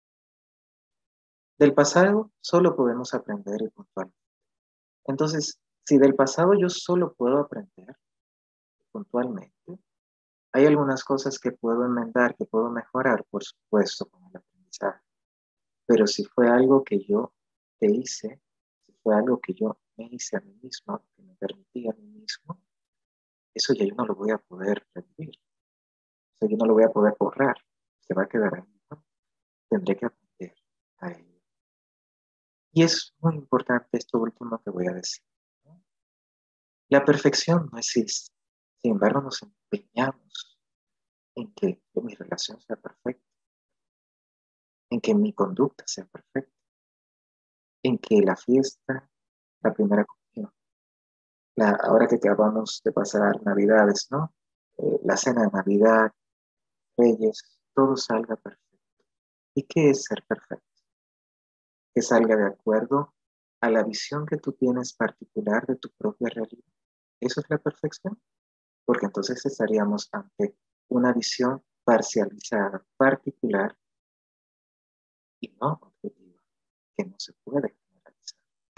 Del pasado solo podemos aprender y puntualmente. Entonces, si del pasado yo solo puedo aprender puntualmente, hay algunas cosas que puedo enmendar, que puedo mejorar, por supuesto, con el aprendizaje. Pero si fue algo que yo te hice, si fue algo que yo me hice a mí mismo, que me permití a mí mismo, eso ya yo no lo voy a poder revivir. Eso yo no lo voy a poder borrar. Se va a quedar ahí, ¿no? Tendré que aprender a ello. Y es muy importante esto último que voy a decir, ¿no? La perfección no existe. Sin embargo, nos empeñamos en que mi relación sea perfecta, en que mi conducta sea perfecta, en que la fiesta, la primera comunión, la, ahora que acabamos de pasar Navidades, ¿no? Eh, la cena de Navidad, Reyes, todo salga perfecto. ¿Y qué es ser perfecto? Que salga de acuerdo a la visión que tú tienes particular de tu propia realidad. ¿Eso es la perfección? Porque entonces estaríamos ante una visión parcializada, particular y no objetiva, que no se puede generalizar.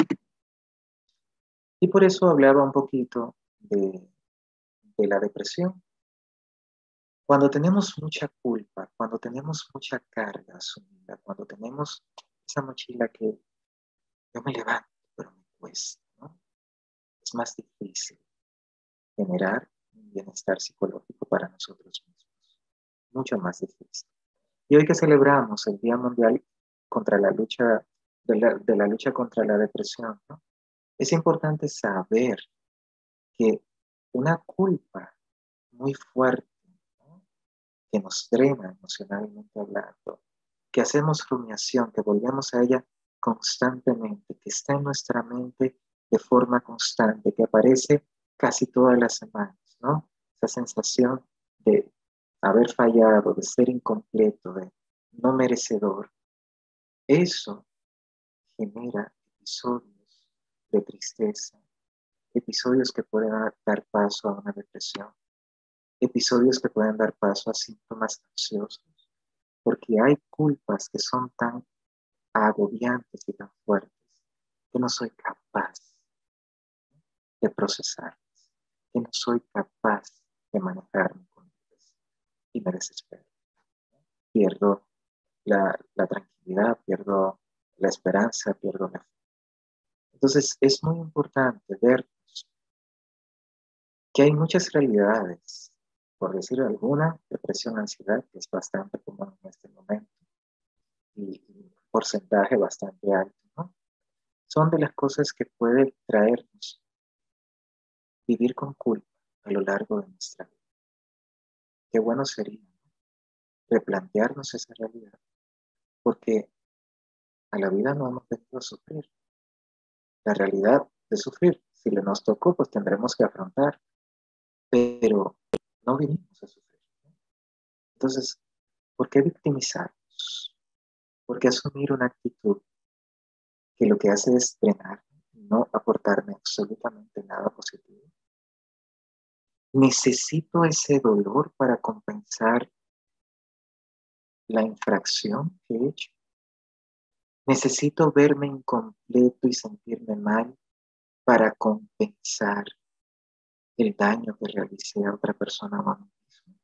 Y por eso hablaba un poquito de, de la depresión. Cuando tenemos mucha culpa, cuando tenemos mucha carga asumida, cuando tenemos esa mochila que yo me levanto, pero me cuesta, ¿no? Es más difícil generar un bienestar psicológico para nosotros mismos, mucho más difícil. Y hoy que celebramos el Día Mundial contra la lucha, de la, de la lucha contra la depresión, ¿no? Es importante saber que una culpa muy fuerte, ¿no? Que nos drena emocionalmente hablando, que hacemos rumiación, que volvemos a ella constantemente, que está en nuestra mente de forma constante, que aparece casi todas las semanas, ¿no? Esa sensación de haber fallado, de ser incompleto, de no merecedor, eso genera episodios de tristeza, episodios que pueden dar paso a una depresión, episodios que pueden dar paso a síntomas ansiosos, porque hay culpas que son tan agobiantes y tan fuertes que no soy capaz de procesarlas, que no soy capaz de manejarme con ellas y me desespero. Pierdo la, la tranquilidad, pierdo la esperanza, pierdo la fe. Entonces es muy importante ver que hay muchas realidades, por decir alguna, depresión, ansiedad, que es bastante común en este momento y un porcentaje bastante alto, ¿no? Son de las cosas que puede traernos vivir con culpa a lo largo de nuestra vida. Qué bueno sería, ¿no? Replantearnos esa realidad, porque a la vida no hemos venido a sufrir. La realidad de sufrir, si le nos tocó, pues tendremos que afrontar, pero no vinimos a sufrir, ¿no? Entonces, ¿por qué victimizarnos? ¿Por qué asumir una actitud que lo que hace es drenarme, no aportarme absolutamente nada positivo? Necesito ese dolor para compensar la infracción que he hecho. Necesito verme incompleto y sentirme mal para compensar el daño que realicé a otra persona o a mí mismo.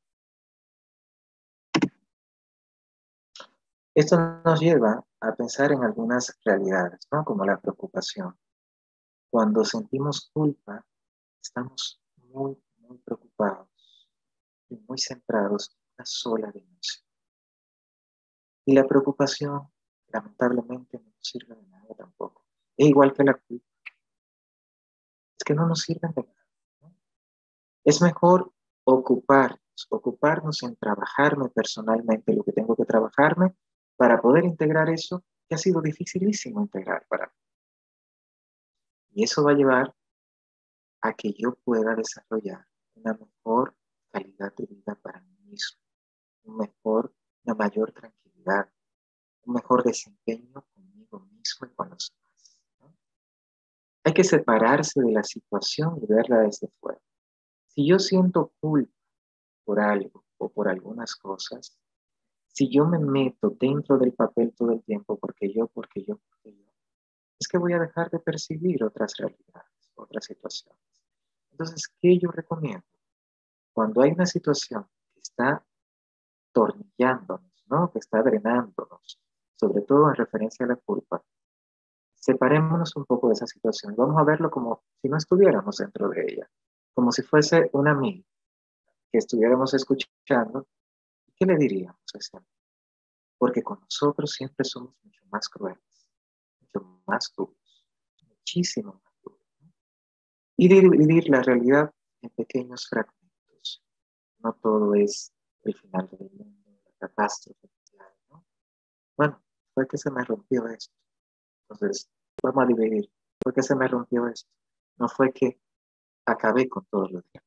Esto nos lleva a pensar en algunas realidades, ¿no? Como la preocupación. Cuando sentimos culpa, estamos muy, muy preocupados y muy centrados en una sola dimensión. Y la preocupación, lamentablemente, no nos sirve de nada tampoco. Es igual que la culpa, es que no nos sirven de nada, ¿no? Es mejor ocuparnos, ocuparnos en trabajarme personalmente lo que tengo que trabajarme para poder integrar eso que ha sido dificilísimo integrar para mí. Y eso va a llevar a que yo pueda desarrollar una mejor calidad de vida para mí mismo, un mejor, una mayor tranquilidad, un mejor desempeño conmigo mismo y con los demás, ¿no? Hay que separarse de la situación y verla desde fuera. Si yo siento culpa por algo o por algunas cosas, si yo me meto dentro del papel todo el tiempo porque yo, porque yo, porque yo, es que voy a dejar de percibir otras realidades, otras situaciones. Entonces, ¿qué yo recomiendo? Cuando hay una situación que está tornillándonos, ¿no? Que está drenándonos, sobre todo en referencia a la culpa, separémonos un poco de esa situación. Vamos a verlo como si no estuviéramos dentro de ella, como si fuese un amigo que estuviéramos escuchando. ¿Qué le diríamos a ese amigo? Porque con nosotros siempre somos mucho más crueles, mucho más duros, muchísimo más duros, ¿no? Y dividir la realidad en pequeños fragmentos. No todo es el final del mundo, la catástrofe, ¿no? Bueno, fue que se me rompió esto. Entonces, vamos a dividir. Fue que se me rompió esto. No fue que acabé con todo lo demás.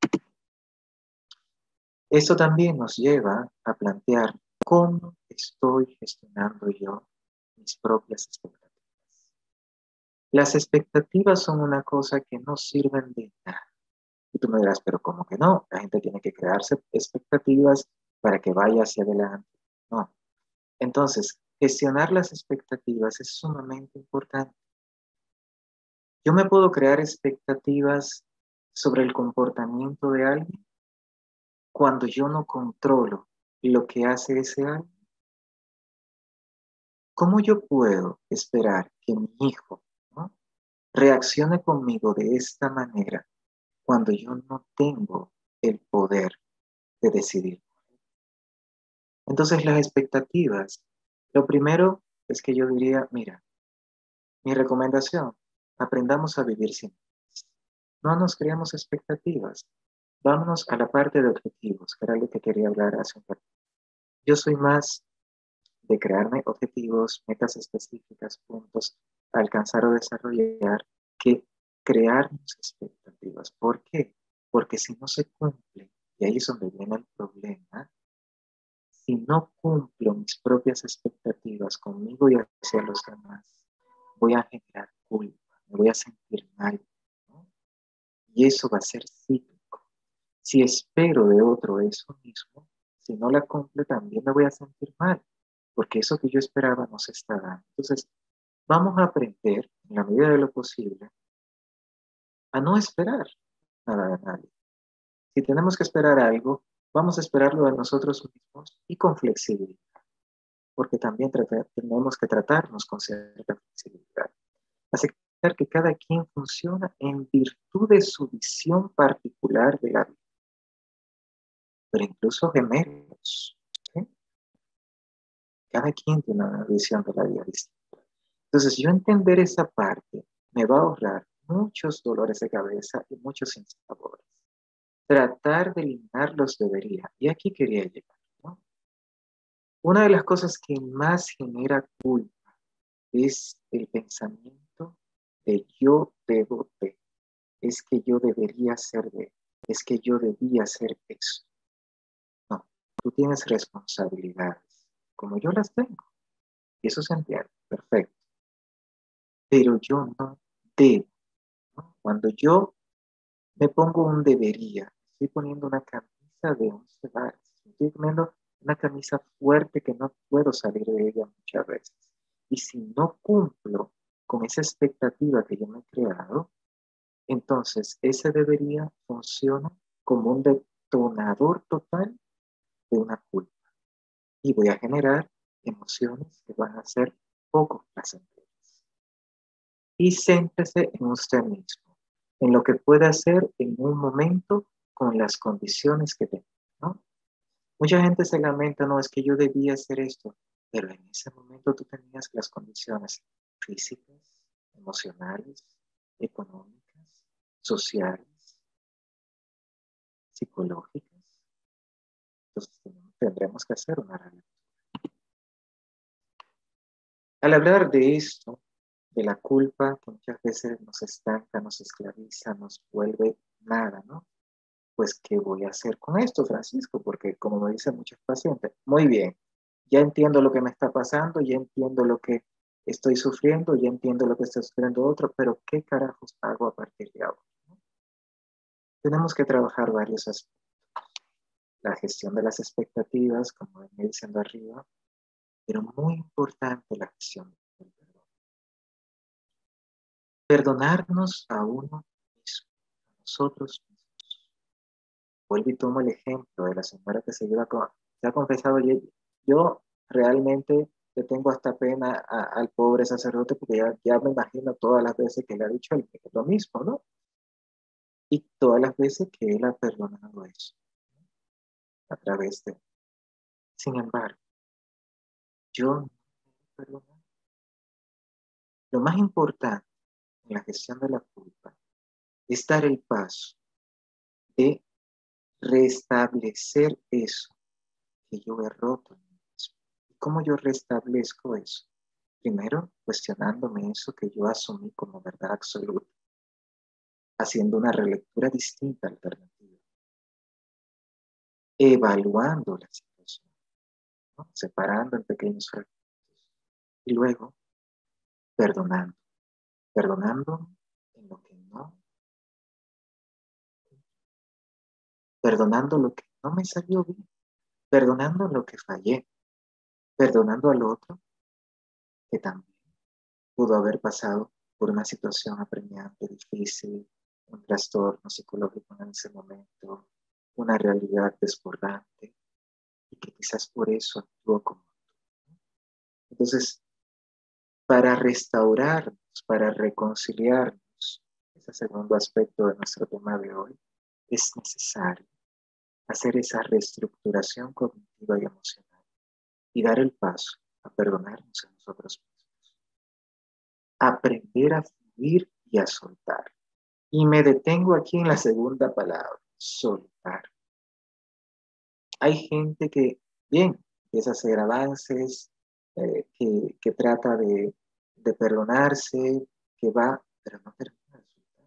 Esto también nos lleva a plantear cómo estoy gestionando yo mis propias expectativas. Las expectativas son una cosa que no sirven de nada. Y tú me dirás, pero ¿cómo que no? La gente tiene que crearse expectativas para que vaya hacia adelante. No. Entonces, gestionar las expectativas es sumamente importante. Yo me puedo crear expectativas sobre el comportamiento de alguien. cuando yo no controlo lo que hace ese alguien? ¿Cómo yo puedo esperar que mi hijo, ¿no?, reaccione conmigo de esta manera cuando yo no tengo el poder de decidir? Entonces, las expectativas, lo primero es que yo diría, mira, mi recomendación, aprendamos a vivir sin ellas. No nos creamos expectativas. Vámonos a la parte de objetivos, que era lo que quería hablar hace un rato. Yo soy más de crearme objetivos, metas específicas, puntos a alcanzar o desarrollar, que crearnos expectativas. ¿Por qué? Porque si no se cumple, y ahí es donde viene el problema, si no cumplo mis propias expectativas conmigo y hacia los demás, voy a generar culpa, me voy a sentir mal, ¿no? Y eso va a ser cíclico. Si espero de otro eso mismo, si no la cumple también me voy a sentir mal, porque eso que yo esperaba no se está dando. Entonces, vamos a aprender, en la medida de lo posible, a no esperar nada de nadie. Si tenemos que esperar algo, vamos a esperarlo de nosotros mismos y con flexibilidad, porque también trata- tenemos que tratarnos con cierta flexibilidad. Aceptar que cada quien funciona en virtud de su visión particular de la vida, pero incluso gemelos, ¿sí? Cada quien tiene una visión de la vida distinta. Entonces, yo entender esa parte me va a ahorrar muchos dolores de cabeza y muchos sinsabores. Tratar de eliminar los debería. Y aquí quería llegar, ¿no? Una de las cosas que más genera culpa es el pensamiento de yo debo de, es que yo debería ser de, es que yo debía ser eso. No, tú tienes responsabilidades, como yo las tengo, y eso se entiende, perfecto, pero yo no debo, ¿no? Cuando yo me pongo un debería, estoy poniendo una camisa de once varas, estoy poniendo una camisa fuerte que no puedo salir de ella muchas veces. Y si no cumplo con esa expectativa que yo me he creado, entonces ese debería funciona como un detonador total de una culpa. Y voy a generar emociones que van a ser poco placenteras. Y céntrese en usted mismo, en lo que puede hacer en un momento con las condiciones que tenga, ¿no? Mucha gente se lamenta, no, es que yo debía hacer esto, pero en ese momento tú tenías las condiciones físicas, emocionales, económicas, sociales, psicológicas. Entonces tendremos que hacer una realidad. Al hablar de esto, de la culpa que muchas veces nos estanca, nos esclaviza, nos vuelve nada, ¿no? Pues, ¿qué voy a hacer con esto, Francisco? Porque como me dicen muchos pacientes, muy bien, ya entiendo lo que me está pasando, ya entiendo lo que estoy sufriendo, ya entiendo lo que está sufriendo otro, pero ¿qué carajos hago a partir de ahora? ¿No? Tenemos que trabajar varios aspectos. La gestión de las expectativas, como venía diciendo arriba, pero muy importante la gestión del perdón. Perdonarnos a uno mismo, a nosotros mismos. Vuelvo y tomo el ejemplo de la señora que se, lleva con, se ha confesado, yo, yo realmente le tengo hasta pena a, al pobre sacerdote porque ya, ya me imagino todas las veces que le ha dicho el, lo mismo, ¿no? Y todas las veces que él ha perdonado eso, ¿no?, a través de... Sin embargo, yo no perdono. Lo más importante en la gestión de la culpa es dar el paso de restablecer eso que yo he roto en mí mismo. ¿Y cómo yo restablezco eso? Primero, cuestionándome eso que yo asumí como verdad absoluta, haciendo una relectura distinta, alternativa, evaluando la situación, ¿no?, separando en pequeños fragmentos y luego perdonando, perdonando en lo que no, perdonando lo que no me salió bien, perdonando lo que fallé, perdonando al otro que también pudo haber pasado por una situación apremiante, difícil, un trastorno psicológico en ese momento, una una realidad desbordante y que quizás por eso actúo como actúo. Entonces, para restaurarnos, para reconciliarnos, ese segundo aspecto de nuestro tema de hoy, es necesario hacer esa reestructuración cognitiva y emocional y dar el paso a perdonarnos a nosotros mismos. Aprender a fluir y a soltar. Y me detengo aquí en la segunda palabra, soltar. Hay gente que, bien, empieza a hacer avances, eh, que, que trata de, de perdonarse, que va, pero no termina de soltar.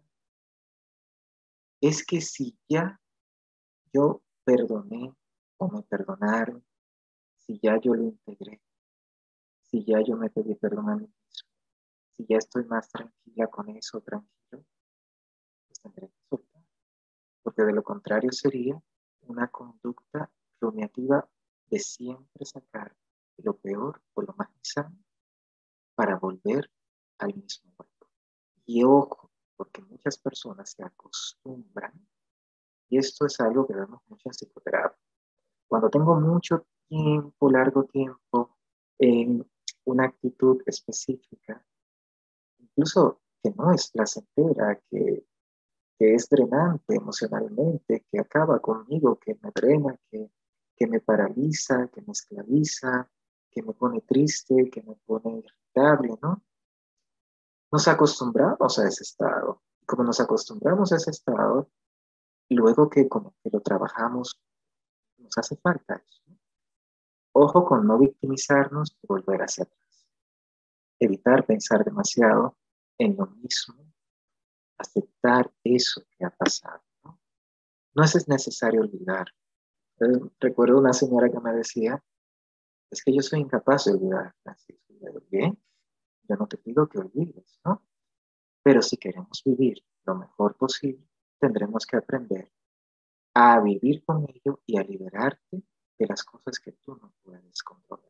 Es que si ya yo perdoné o me perdonaron, si ya yo lo integré, si ya yo me pedí perdón a mí mismo, si ya estoy más tranquila con eso, tranquilo, pues tendré que soltar. Porque de lo contrario sería una conducta rumiativa de siempre sacar lo peor o lo más sano para volver al mismo hueco. Y ojo, porque muchas personas se acostumbran, y esto es algo que vemos mucho en psicoterapia. Cuando tengo mucho tiempo, largo tiempo, en una actitud específica, incluso que no es placentera, que, que es drenante emocionalmente, que acaba conmigo, que me drena, que, que me paraliza, que me esclaviza, que me pone triste, que me pone irritable, ¿no? Nos acostumbramos a ese estado. Como nos acostumbramos a ese estado, luego que como que lo trabajamos, nos hace falta eso, ¿no? Ojo con no victimizarnos y volver hacia atrás. Evitar pensar demasiado en lo mismo, aceptar eso que ha pasado, ¿no? No es necesario olvidar. Entonces, recuerdo una señora que me decía, es que yo soy incapaz de olvidar, Francisco. Y le digo, bien, yo no te pido que olvides, ¿no? Pero si queremos vivir lo mejor posible, tendremos que aprender a vivir con ello y a liberarte de las cosas que tú no puedes controlar,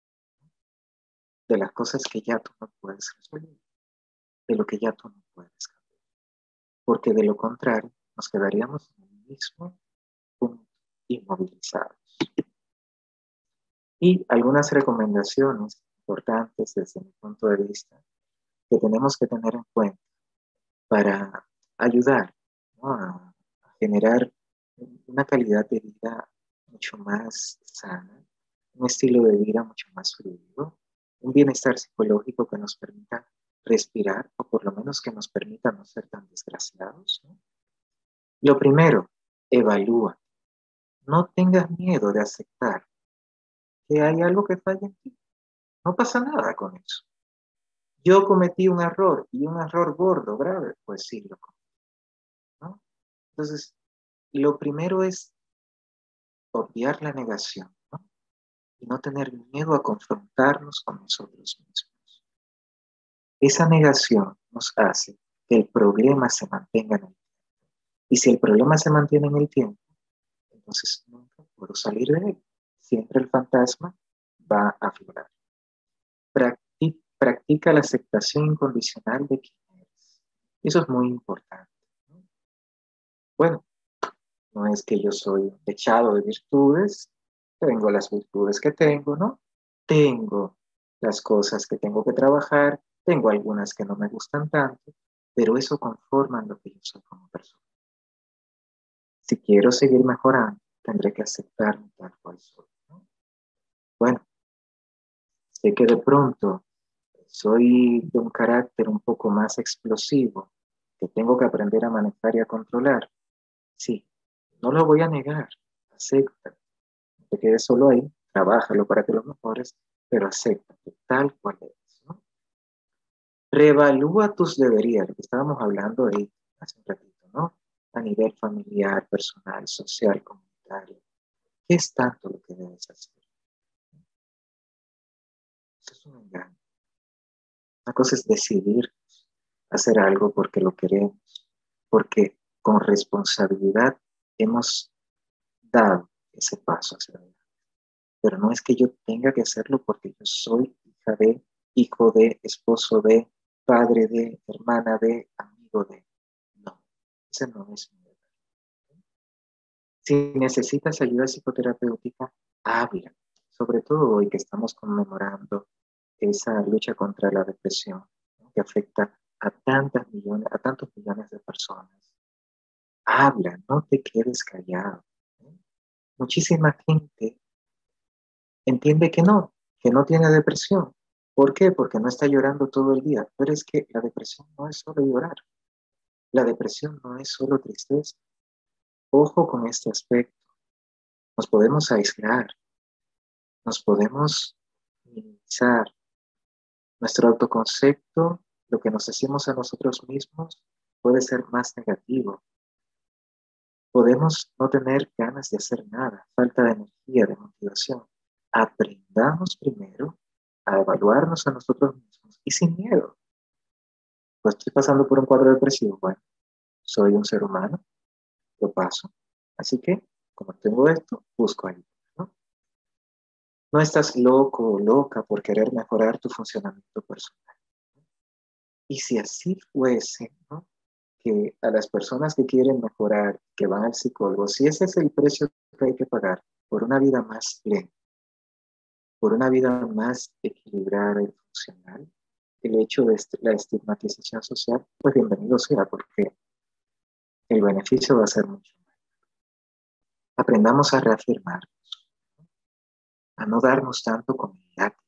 de las cosas que ya tú no puedes resolver, de lo que ya tú no puedes cambiar. Porque de lo contrario, nos quedaríamos en el mismo punto, inmovilizados. Y algunas recomendaciones importantes desde mi punto de vista que tenemos que tener en cuenta para ayudar, ¿no?, a, a generar una calidad de vida mucho más sana, un estilo de vida mucho más fluido, un bienestar psicológico que nos permita respirar o por lo menos que nos permita no ser tan desgraciados, ¿no? Lo primero, evalúa. No tengas miedo de aceptar que hay algo que falla en ti. No pasa nada con eso. Yo cometí un error y un error gordo, grave, pues sí, lo cometí, ¿no? Entonces, lo primero es obviar la negación, ¿no? Y no tener miedo a confrontarnos con nosotros mismos. Esa negación nos hace que el problema se mantenga en el tiempo. Y si el problema se mantiene en el tiempo, entonces nunca puedo salir de él. Siempre el fantasma va a aflorar. Practica, practica la aceptación incondicional de quién eres. Eso es muy importante, ¿no? Bueno, no es que yo soy dechado de virtudes, tengo las virtudes que tengo, ¿no? Tengo las cosas que tengo que trabajar, tengo algunas que no me gustan tanto, pero eso conforma lo que yo soy como persona. Si quiero seguir mejorando, tendré que aceptarme tal cual soy, ¿no? Bueno, sé que de pronto soy de un carácter un poco más explosivo, que tengo que aprender a manejar y a controlar. Sí, no lo voy a negar, acepta. No te quedes solo ahí, trabájalo para que lo mejores, pero acéptate tal cual eres, ¿no? Reevalúa tus deberías, lo que estábamos hablando ahí hace un ratito, ¿no? A nivel familiar, personal, social, comunitario. ¿Qué es tanto lo que debes hacer? Eso es un engaño. Una cosa es decidir hacer algo porque lo queremos, porque con responsabilidad hemos dado ese paso hacia adelante. Pero no es que yo tenga que hacerlo porque yo soy hija de, hijo de, esposo de, padre de, hermana de, amigo de. No, ese no es mi deber. Si necesitas ayuda psicoterapéutica, habla. Sobre todo hoy que estamos conmemorando esa lucha contra la depresión, ¿no?, que afecta a tantas millones, a tantos millones de personas. Habla, no te quedes callado, ¿no? Muchísima gente entiende que no, que no tiene depresión. ¿Por qué? Porque no está llorando todo el día. Pero es que la depresión no es solo llorar. La depresión no es solo tristeza. Ojo con este aspecto. Nos podemos aislar, nos podemos minimizar. Nuestro autoconcepto, lo que nos decimos a nosotros mismos, puede ser más negativo. Podemos no tener ganas de hacer nada, falta de energía, de motivación. Aprendamos primero a evaluarnos a nosotros mismos y sin miedo. Pues estoy pasando por un cuadro depresivo. Bueno, soy un ser humano, lo paso. Así que, como tengo esto, busco ayuda, ¿no? No estás loco o loca por querer mejorar tu funcionamiento personal. Y si así fuese, ¿no?, que a las personas que quieren mejorar, que van al psicólogo, si ese es el precio que hay que pagar por una vida más plena, por una vida más equilibrada y funcional, el hecho de est- la estigmatización social, pues bienvenido sea, porque el beneficio va a ser mucho. Aprendamos a reafirmarnos, a no darnos tanto con el látigo.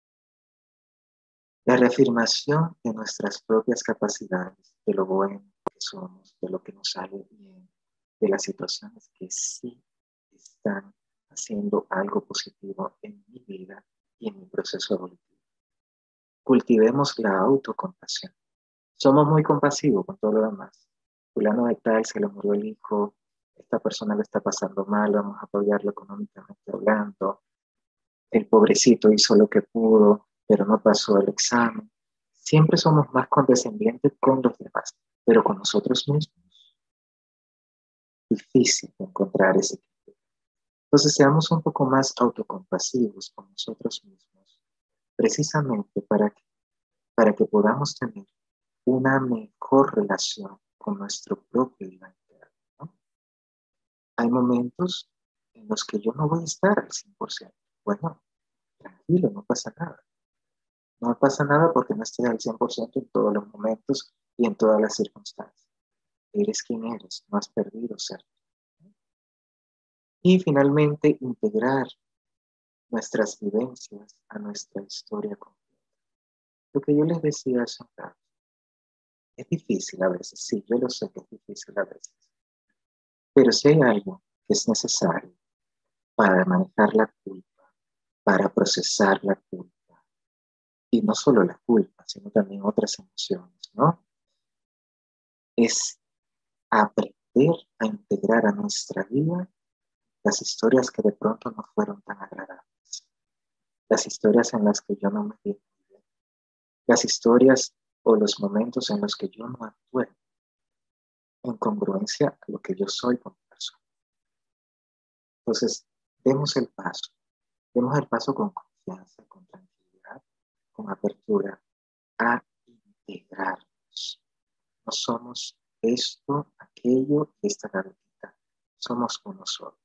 La reafirmación de nuestras propias capacidades, de lo bueno que somos, de lo que nos sale bien, de las situaciones que sí están haciendo algo positivo en mi vida y en mi proceso evolutivo. Cultivemos la autocompasión. Somos muy compasivos con todo lo demás. Fulano de tal, se le murió el hijo, esta persona le está pasando mal, vamos a apoyarlo económicamente hablando. El pobrecito hizo lo que pudo, pero no pasó el examen. Siempre somos más condescendientes con los demás, pero con nosotros mismos. Difícil encontrar ese tipo. Entonces seamos un poco más autocompasivos con nosotros mismos, precisamente para que, para que podamos tener una mejor relación con nuestro propio yo interno, ¿no? Hay momentos en los que yo no voy a estar al cien por ciento. Bueno, tranquilo, no pasa nada. No pasa nada porque no estoy al cien por ciento en todos los momentos y en todas las circunstancias. Eres quien eres, no has perdido ser. Y finalmente, integrar nuestras vivencias a nuestra historia completa. Lo que yo les decía hace un rato, es difícil a veces, sí, yo lo sé que es difícil a veces, pero si hay algo que es necesario para manejar la culpa, para procesar la culpa, y no solo la culpa, sino también otras emociones, ¿no? Es aprender a integrar a nuestra vida las historias que de pronto no fueron tan agradables, las historias en las que yo no me vi muy bien, las historias o los momentos en los que yo no actué en congruencia a lo que yo soy como persona. Entonces, demos el paso, demos el paso con confianza, con tranquilidad, con apertura a integrarnos. No somos esto, aquello y esta gaveta. Somos uno solo.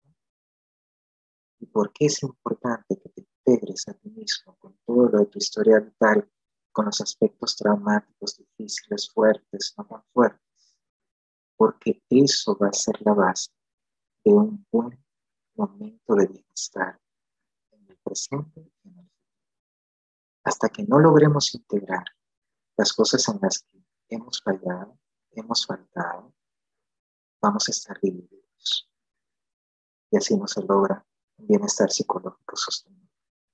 ¿Y por qué es importante que te integres a ti mismo con todo lo de tu historia vital, con los aspectos traumáticos, difíciles, fuertes, no tan fuertes? Porque eso va a ser la base de un buen momento de bienestar en el presente y en el futuro. Hasta que no logremos integrar las cosas en las que hemos fallado, hemos faltado, vamos a estar divididos. Y así no se logra un bienestar psicológico sostenible.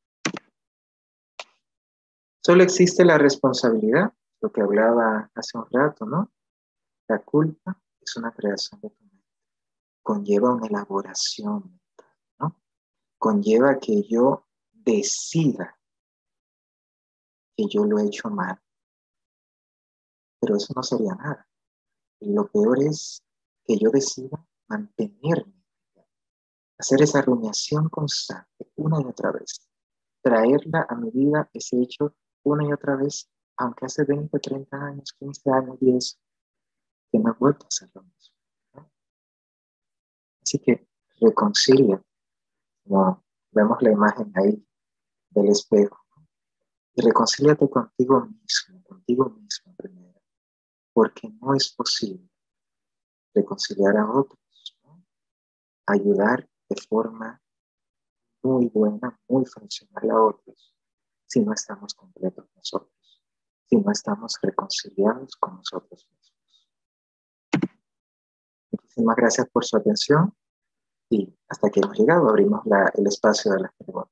Solo existe la responsabilidad, lo que hablaba hace un rato, ¿no? La culpa es una creación de tu mente. Conlleva una elaboración mental, ¿no? Conlleva que yo decida que yo lo he hecho mal. Pero eso no sería nada. Y lo peor es que yo decida mantenerme, hacer esa rumiación constante una y otra vez, traerla a mi vida, ese hecho una y otra vez, aunque hace veinte, treinta años, quince años, diez, que me he vuelto a hacer lo mismo, ¿no? Así que reconcilia, como vemos la imagen ahí del espejo, y reconcíliate contigo mismo, contigo mismo primero, porque no es posible reconciliar a otros, ¿no? Ayudar de forma muy buena, muy funcional a otros, si no estamos completos nosotros, si no estamos reconciliados con nosotros mismos. Muchísimas gracias por su atención y hasta aquí hemos llegado. Abrimos la, el espacio de las preguntas.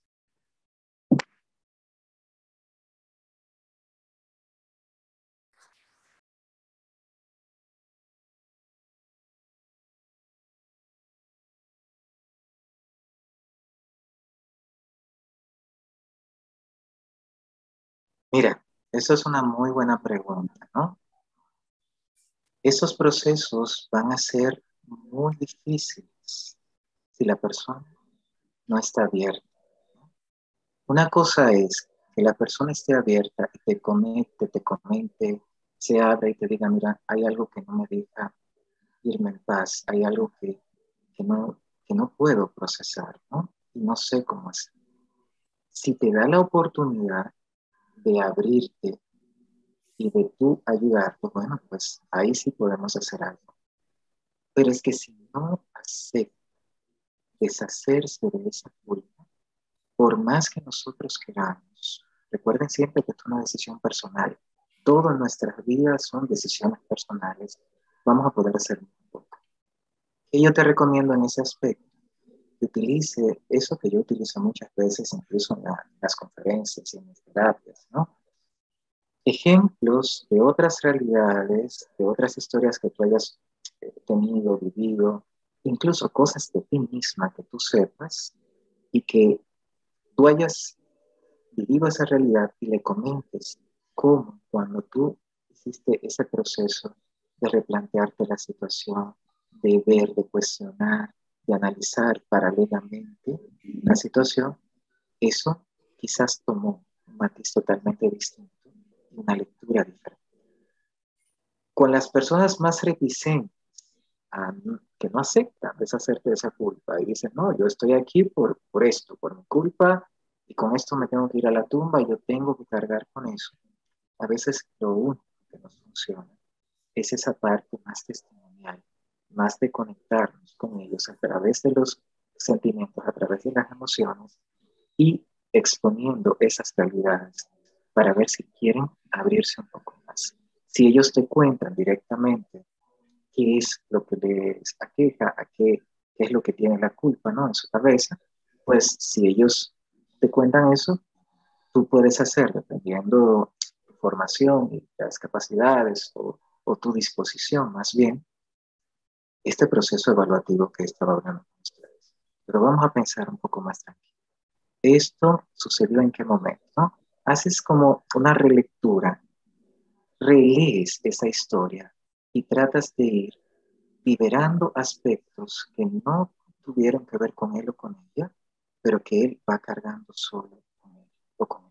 Mira, eso es una muy buena pregunta, ¿no? Esos procesos van a ser muy difíciles si la persona no está abierta. Una cosa es que la persona esté abierta y te conecte, te comente, se abra y te diga, mira, hay algo que no me deja irme en paz, hay algo que, que, no, que no puedo procesar, ¿no? Y no sé cómo hacer. Si te da la oportunidad de abrirte y de tú ayudar, pues bueno, pues ahí sí podemos hacer algo. Pero es que si no acepta deshacerse de esa culpa, por más que nosotros queramos, recuerden siempre que es una decisión personal. Todas nuestras vidas son decisiones personales. Vamos a poder hacer muy poco. Y yo te recomiendo en ese aspecto que utilice eso que yo utilizo muchas veces, incluso en, la, en las conferencias y en las terapias, ¿no? Ejemplos de otras realidades, de otras historias que tú hayas eh, tenido, vivido, incluso cosas de ti misma que tú sepas y que tú hayas vivido esa realidad y le comentes cómo cuando tú hiciste ese proceso de replantearte la situación, de ver, de cuestionar, de analizar paralelamente la situación, eso quizás tomó un matiz totalmente distinto y una lectura diferente. Con las personas más reticentes, a, que no aceptan deshacerte de esa culpa y dicen, no, yo estoy aquí por, por esto, por mi culpa, y con esto me tengo que ir a la tumba y yo tengo que cargar con eso. A veces lo único que nos funciona es esa parte más testimonial, más de conectarnos con ellos a través de los sentimientos, a través de las emociones y exponiendo esas realidades para ver si quieren abrirse un poco más. Si ellos te cuentan directamente qué es lo que les aqueja, a qué, qué es lo que tiene la culpa, ¿no? En su cabeza, pues si ellos te cuentan eso, tú puedes hacer, dependiendo tu formación y las capacidades o, o tu disposición más bien, este proceso evaluativo que estaba hablando con ustedes. Pero vamos a pensar un poco más tranquilo. ¿Esto sucedió en qué momento? ¿No? Haces como una relectura, relees esa historia y tratas de ir liberando aspectos que no tuvieron que ver con él o con ella, pero que él va cargando solo con él o con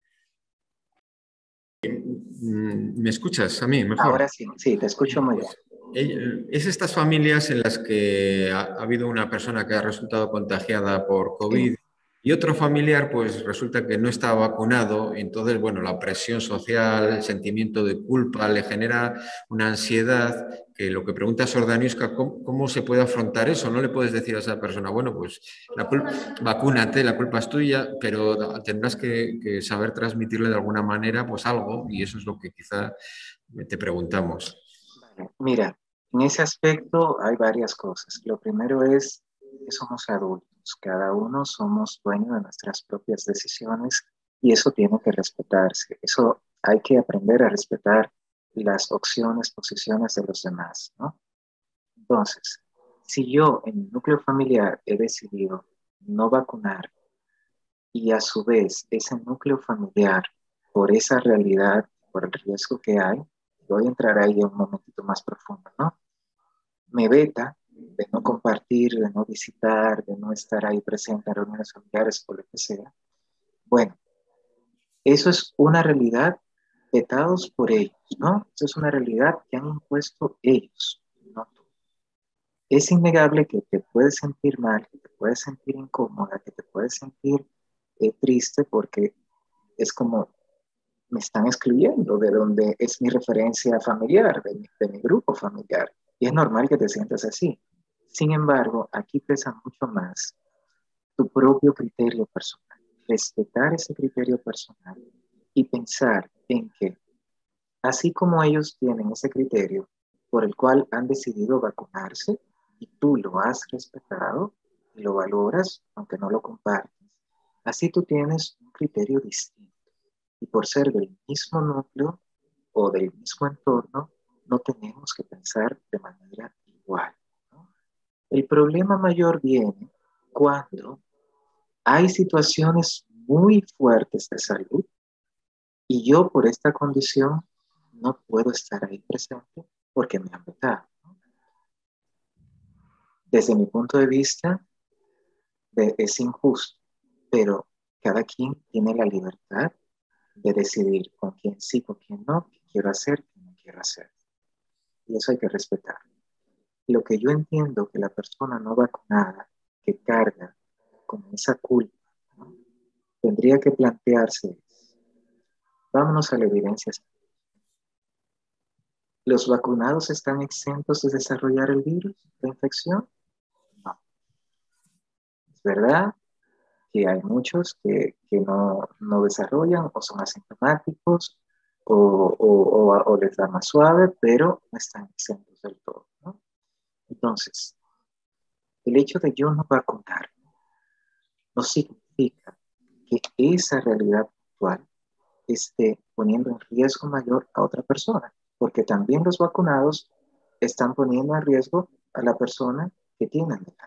él. ¿Me escuchas a mí mejor? Ahora sí, sí, te escucho muy bien. Pues, es estas familias en las que ha, ha habido una persona que ha resultado contagiada por Sí. COVID y otro familiar, pues resulta que no está vacunado. Entonces, bueno, la presión social, el sentimiento de culpa le genera una ansiedad que lo que pregunta Sordanuska, ¿cómo, ¿cómo se puede afrontar eso? No le puedes decir a esa persona, bueno, pues la culpa, vacúnate, la culpa es tuya, pero tendrás que, que saber transmitirle de alguna manera pues algo, y eso es lo que quizá te preguntamos. Vale. Mira, en ese aspecto hay varias cosas. Lo primero es que somos adultos, cada uno somos dueños de nuestras propias decisiones y eso tiene que respetarse. Eso hay que aprender a respetar las opciones, posiciones de los demás, ¿no? Entonces, si yo en mi núcleo familiar he decidido no vacunar y a su vez ese núcleo familiar, por esa realidad, por el riesgo que hay, voy a entrar ahí en un momentito más profundo, ¿no? Me veta de no compartir, de no visitar, de no estar ahí presente en reuniones familiares o lo que sea. Bueno, eso es una realidad vetados por ellos, ¿no? Eso es una realidad que han impuesto ellos, no tú. es innegable que te puedes sentir mal, que te puedes sentir incómoda, que te puedes sentir eh, triste porque es como me están excluyendo de donde es mi referencia familiar, de mi, de mi grupo familiar. Y es normal que te sientas así. Sin embargo, aquí pesa mucho más tu propio criterio personal, respetar ese criterio personal y pensar en que, así como ellos tienen ese criterio por el cual han decidido vacunarse y tú lo has respetado y lo valoras, aunque no lo compartes, así tú tienes un criterio distinto. Y por ser del mismo núcleo o del mismo entorno, no tenemos que pensar de manera igual, ¿no? El problema mayor viene cuando hay situaciones muy fuertes de salud y yo por esta condición no puedo estar ahí presente porque me han vetado. Desde mi punto de vista, de, es injusto, pero cada quien tiene la libertad de decidir con quién sí, con quién no, qué quiero hacer, qué no quiero hacer. Y eso hay que respetar. Lo que yo entiendo que la persona no vacunada que carga con esa culpa, ¿no?, tendría que plantearse, vámonos a la evidencia. ¿Los vacunados están exentos de desarrollar el virus, la infección? No. Es verdad que hay muchos que, que no, no desarrollan o son asintomáticos o, o, o, o les da más suave, pero no están exentos del todo, ¿no? Entonces, el hecho de yo no vacunar no significa que esa realidad actual esté poniendo en riesgo mayor a otra persona, porque también los vacunados están poniendo en riesgo a la persona que tienen delante.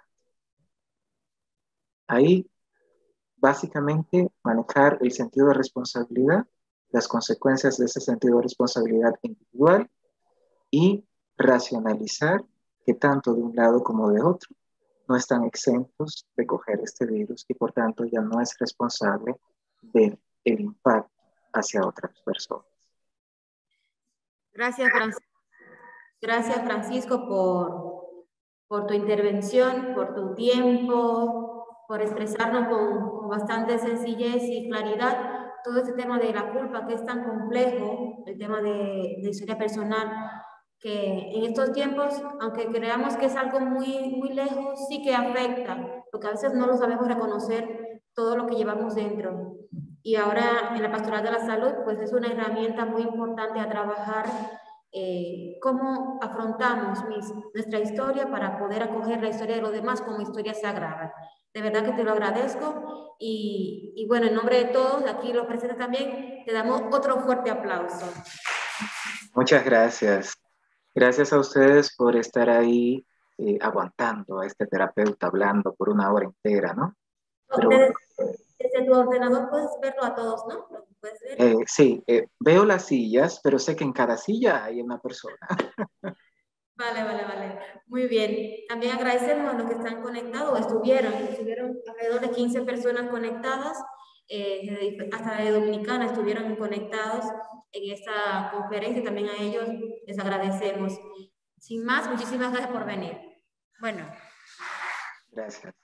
Ahí, básicamente, manejar el sentido de responsabilidad, las consecuencias de ese sentido de responsabilidad individual y racionalizar que tanto de un lado como de otro no están exentos de coger este virus y por tanto ya no es responsable del impacto hacia otras personas. Gracias, Francisco. Gracias, Francisco, por, por tu intervención, por tu tiempo, por expresarnos con, con bastante sencillez y claridad todo este tema de la culpa que es tan complejo, el tema de, de historia personal, que en estos tiempos, aunque creamos que es algo muy, muy lejos, sí que afecta, porque a veces no lo sabemos reconocer todo lo que llevamos dentro. Y ahora en la Pastoral de la Salud, pues es una herramienta muy importante a trabajar. Eh, cómo afrontamos mis, nuestra historia para poder acoger la historia de los demás como historia sagrada. De verdad que te lo agradezco y, y bueno, en nombre de todos, aquí los presentes también, te damos otro fuerte aplauso. Muchas gracias. Gracias a ustedes por estar ahí eh, aguantando a este terapeuta hablando por una hora entera, ¿no? Pero Desde, bueno, desde tu ordenador puedes verlo a todos, ¿no? ¿Puedes ver? eh, sí, eh, veo las sillas, pero sé que en cada silla hay una persona. Vale, vale, vale. Muy bien. También agradecemos a los que están conectados, estuvieron, estuvieron alrededor de quince personas conectadas, eh, hasta de Dominicana estuvieron conectados en esta conferencia, también a ellos les agradecemos. Sin más, muchísimas gracias por venir. Bueno. Gracias.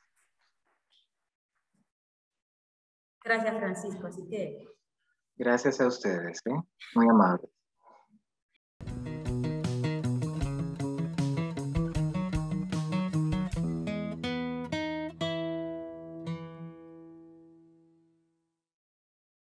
Gracias, Francisco. Así que... Gracias a ustedes, ¿eh? Muy amables.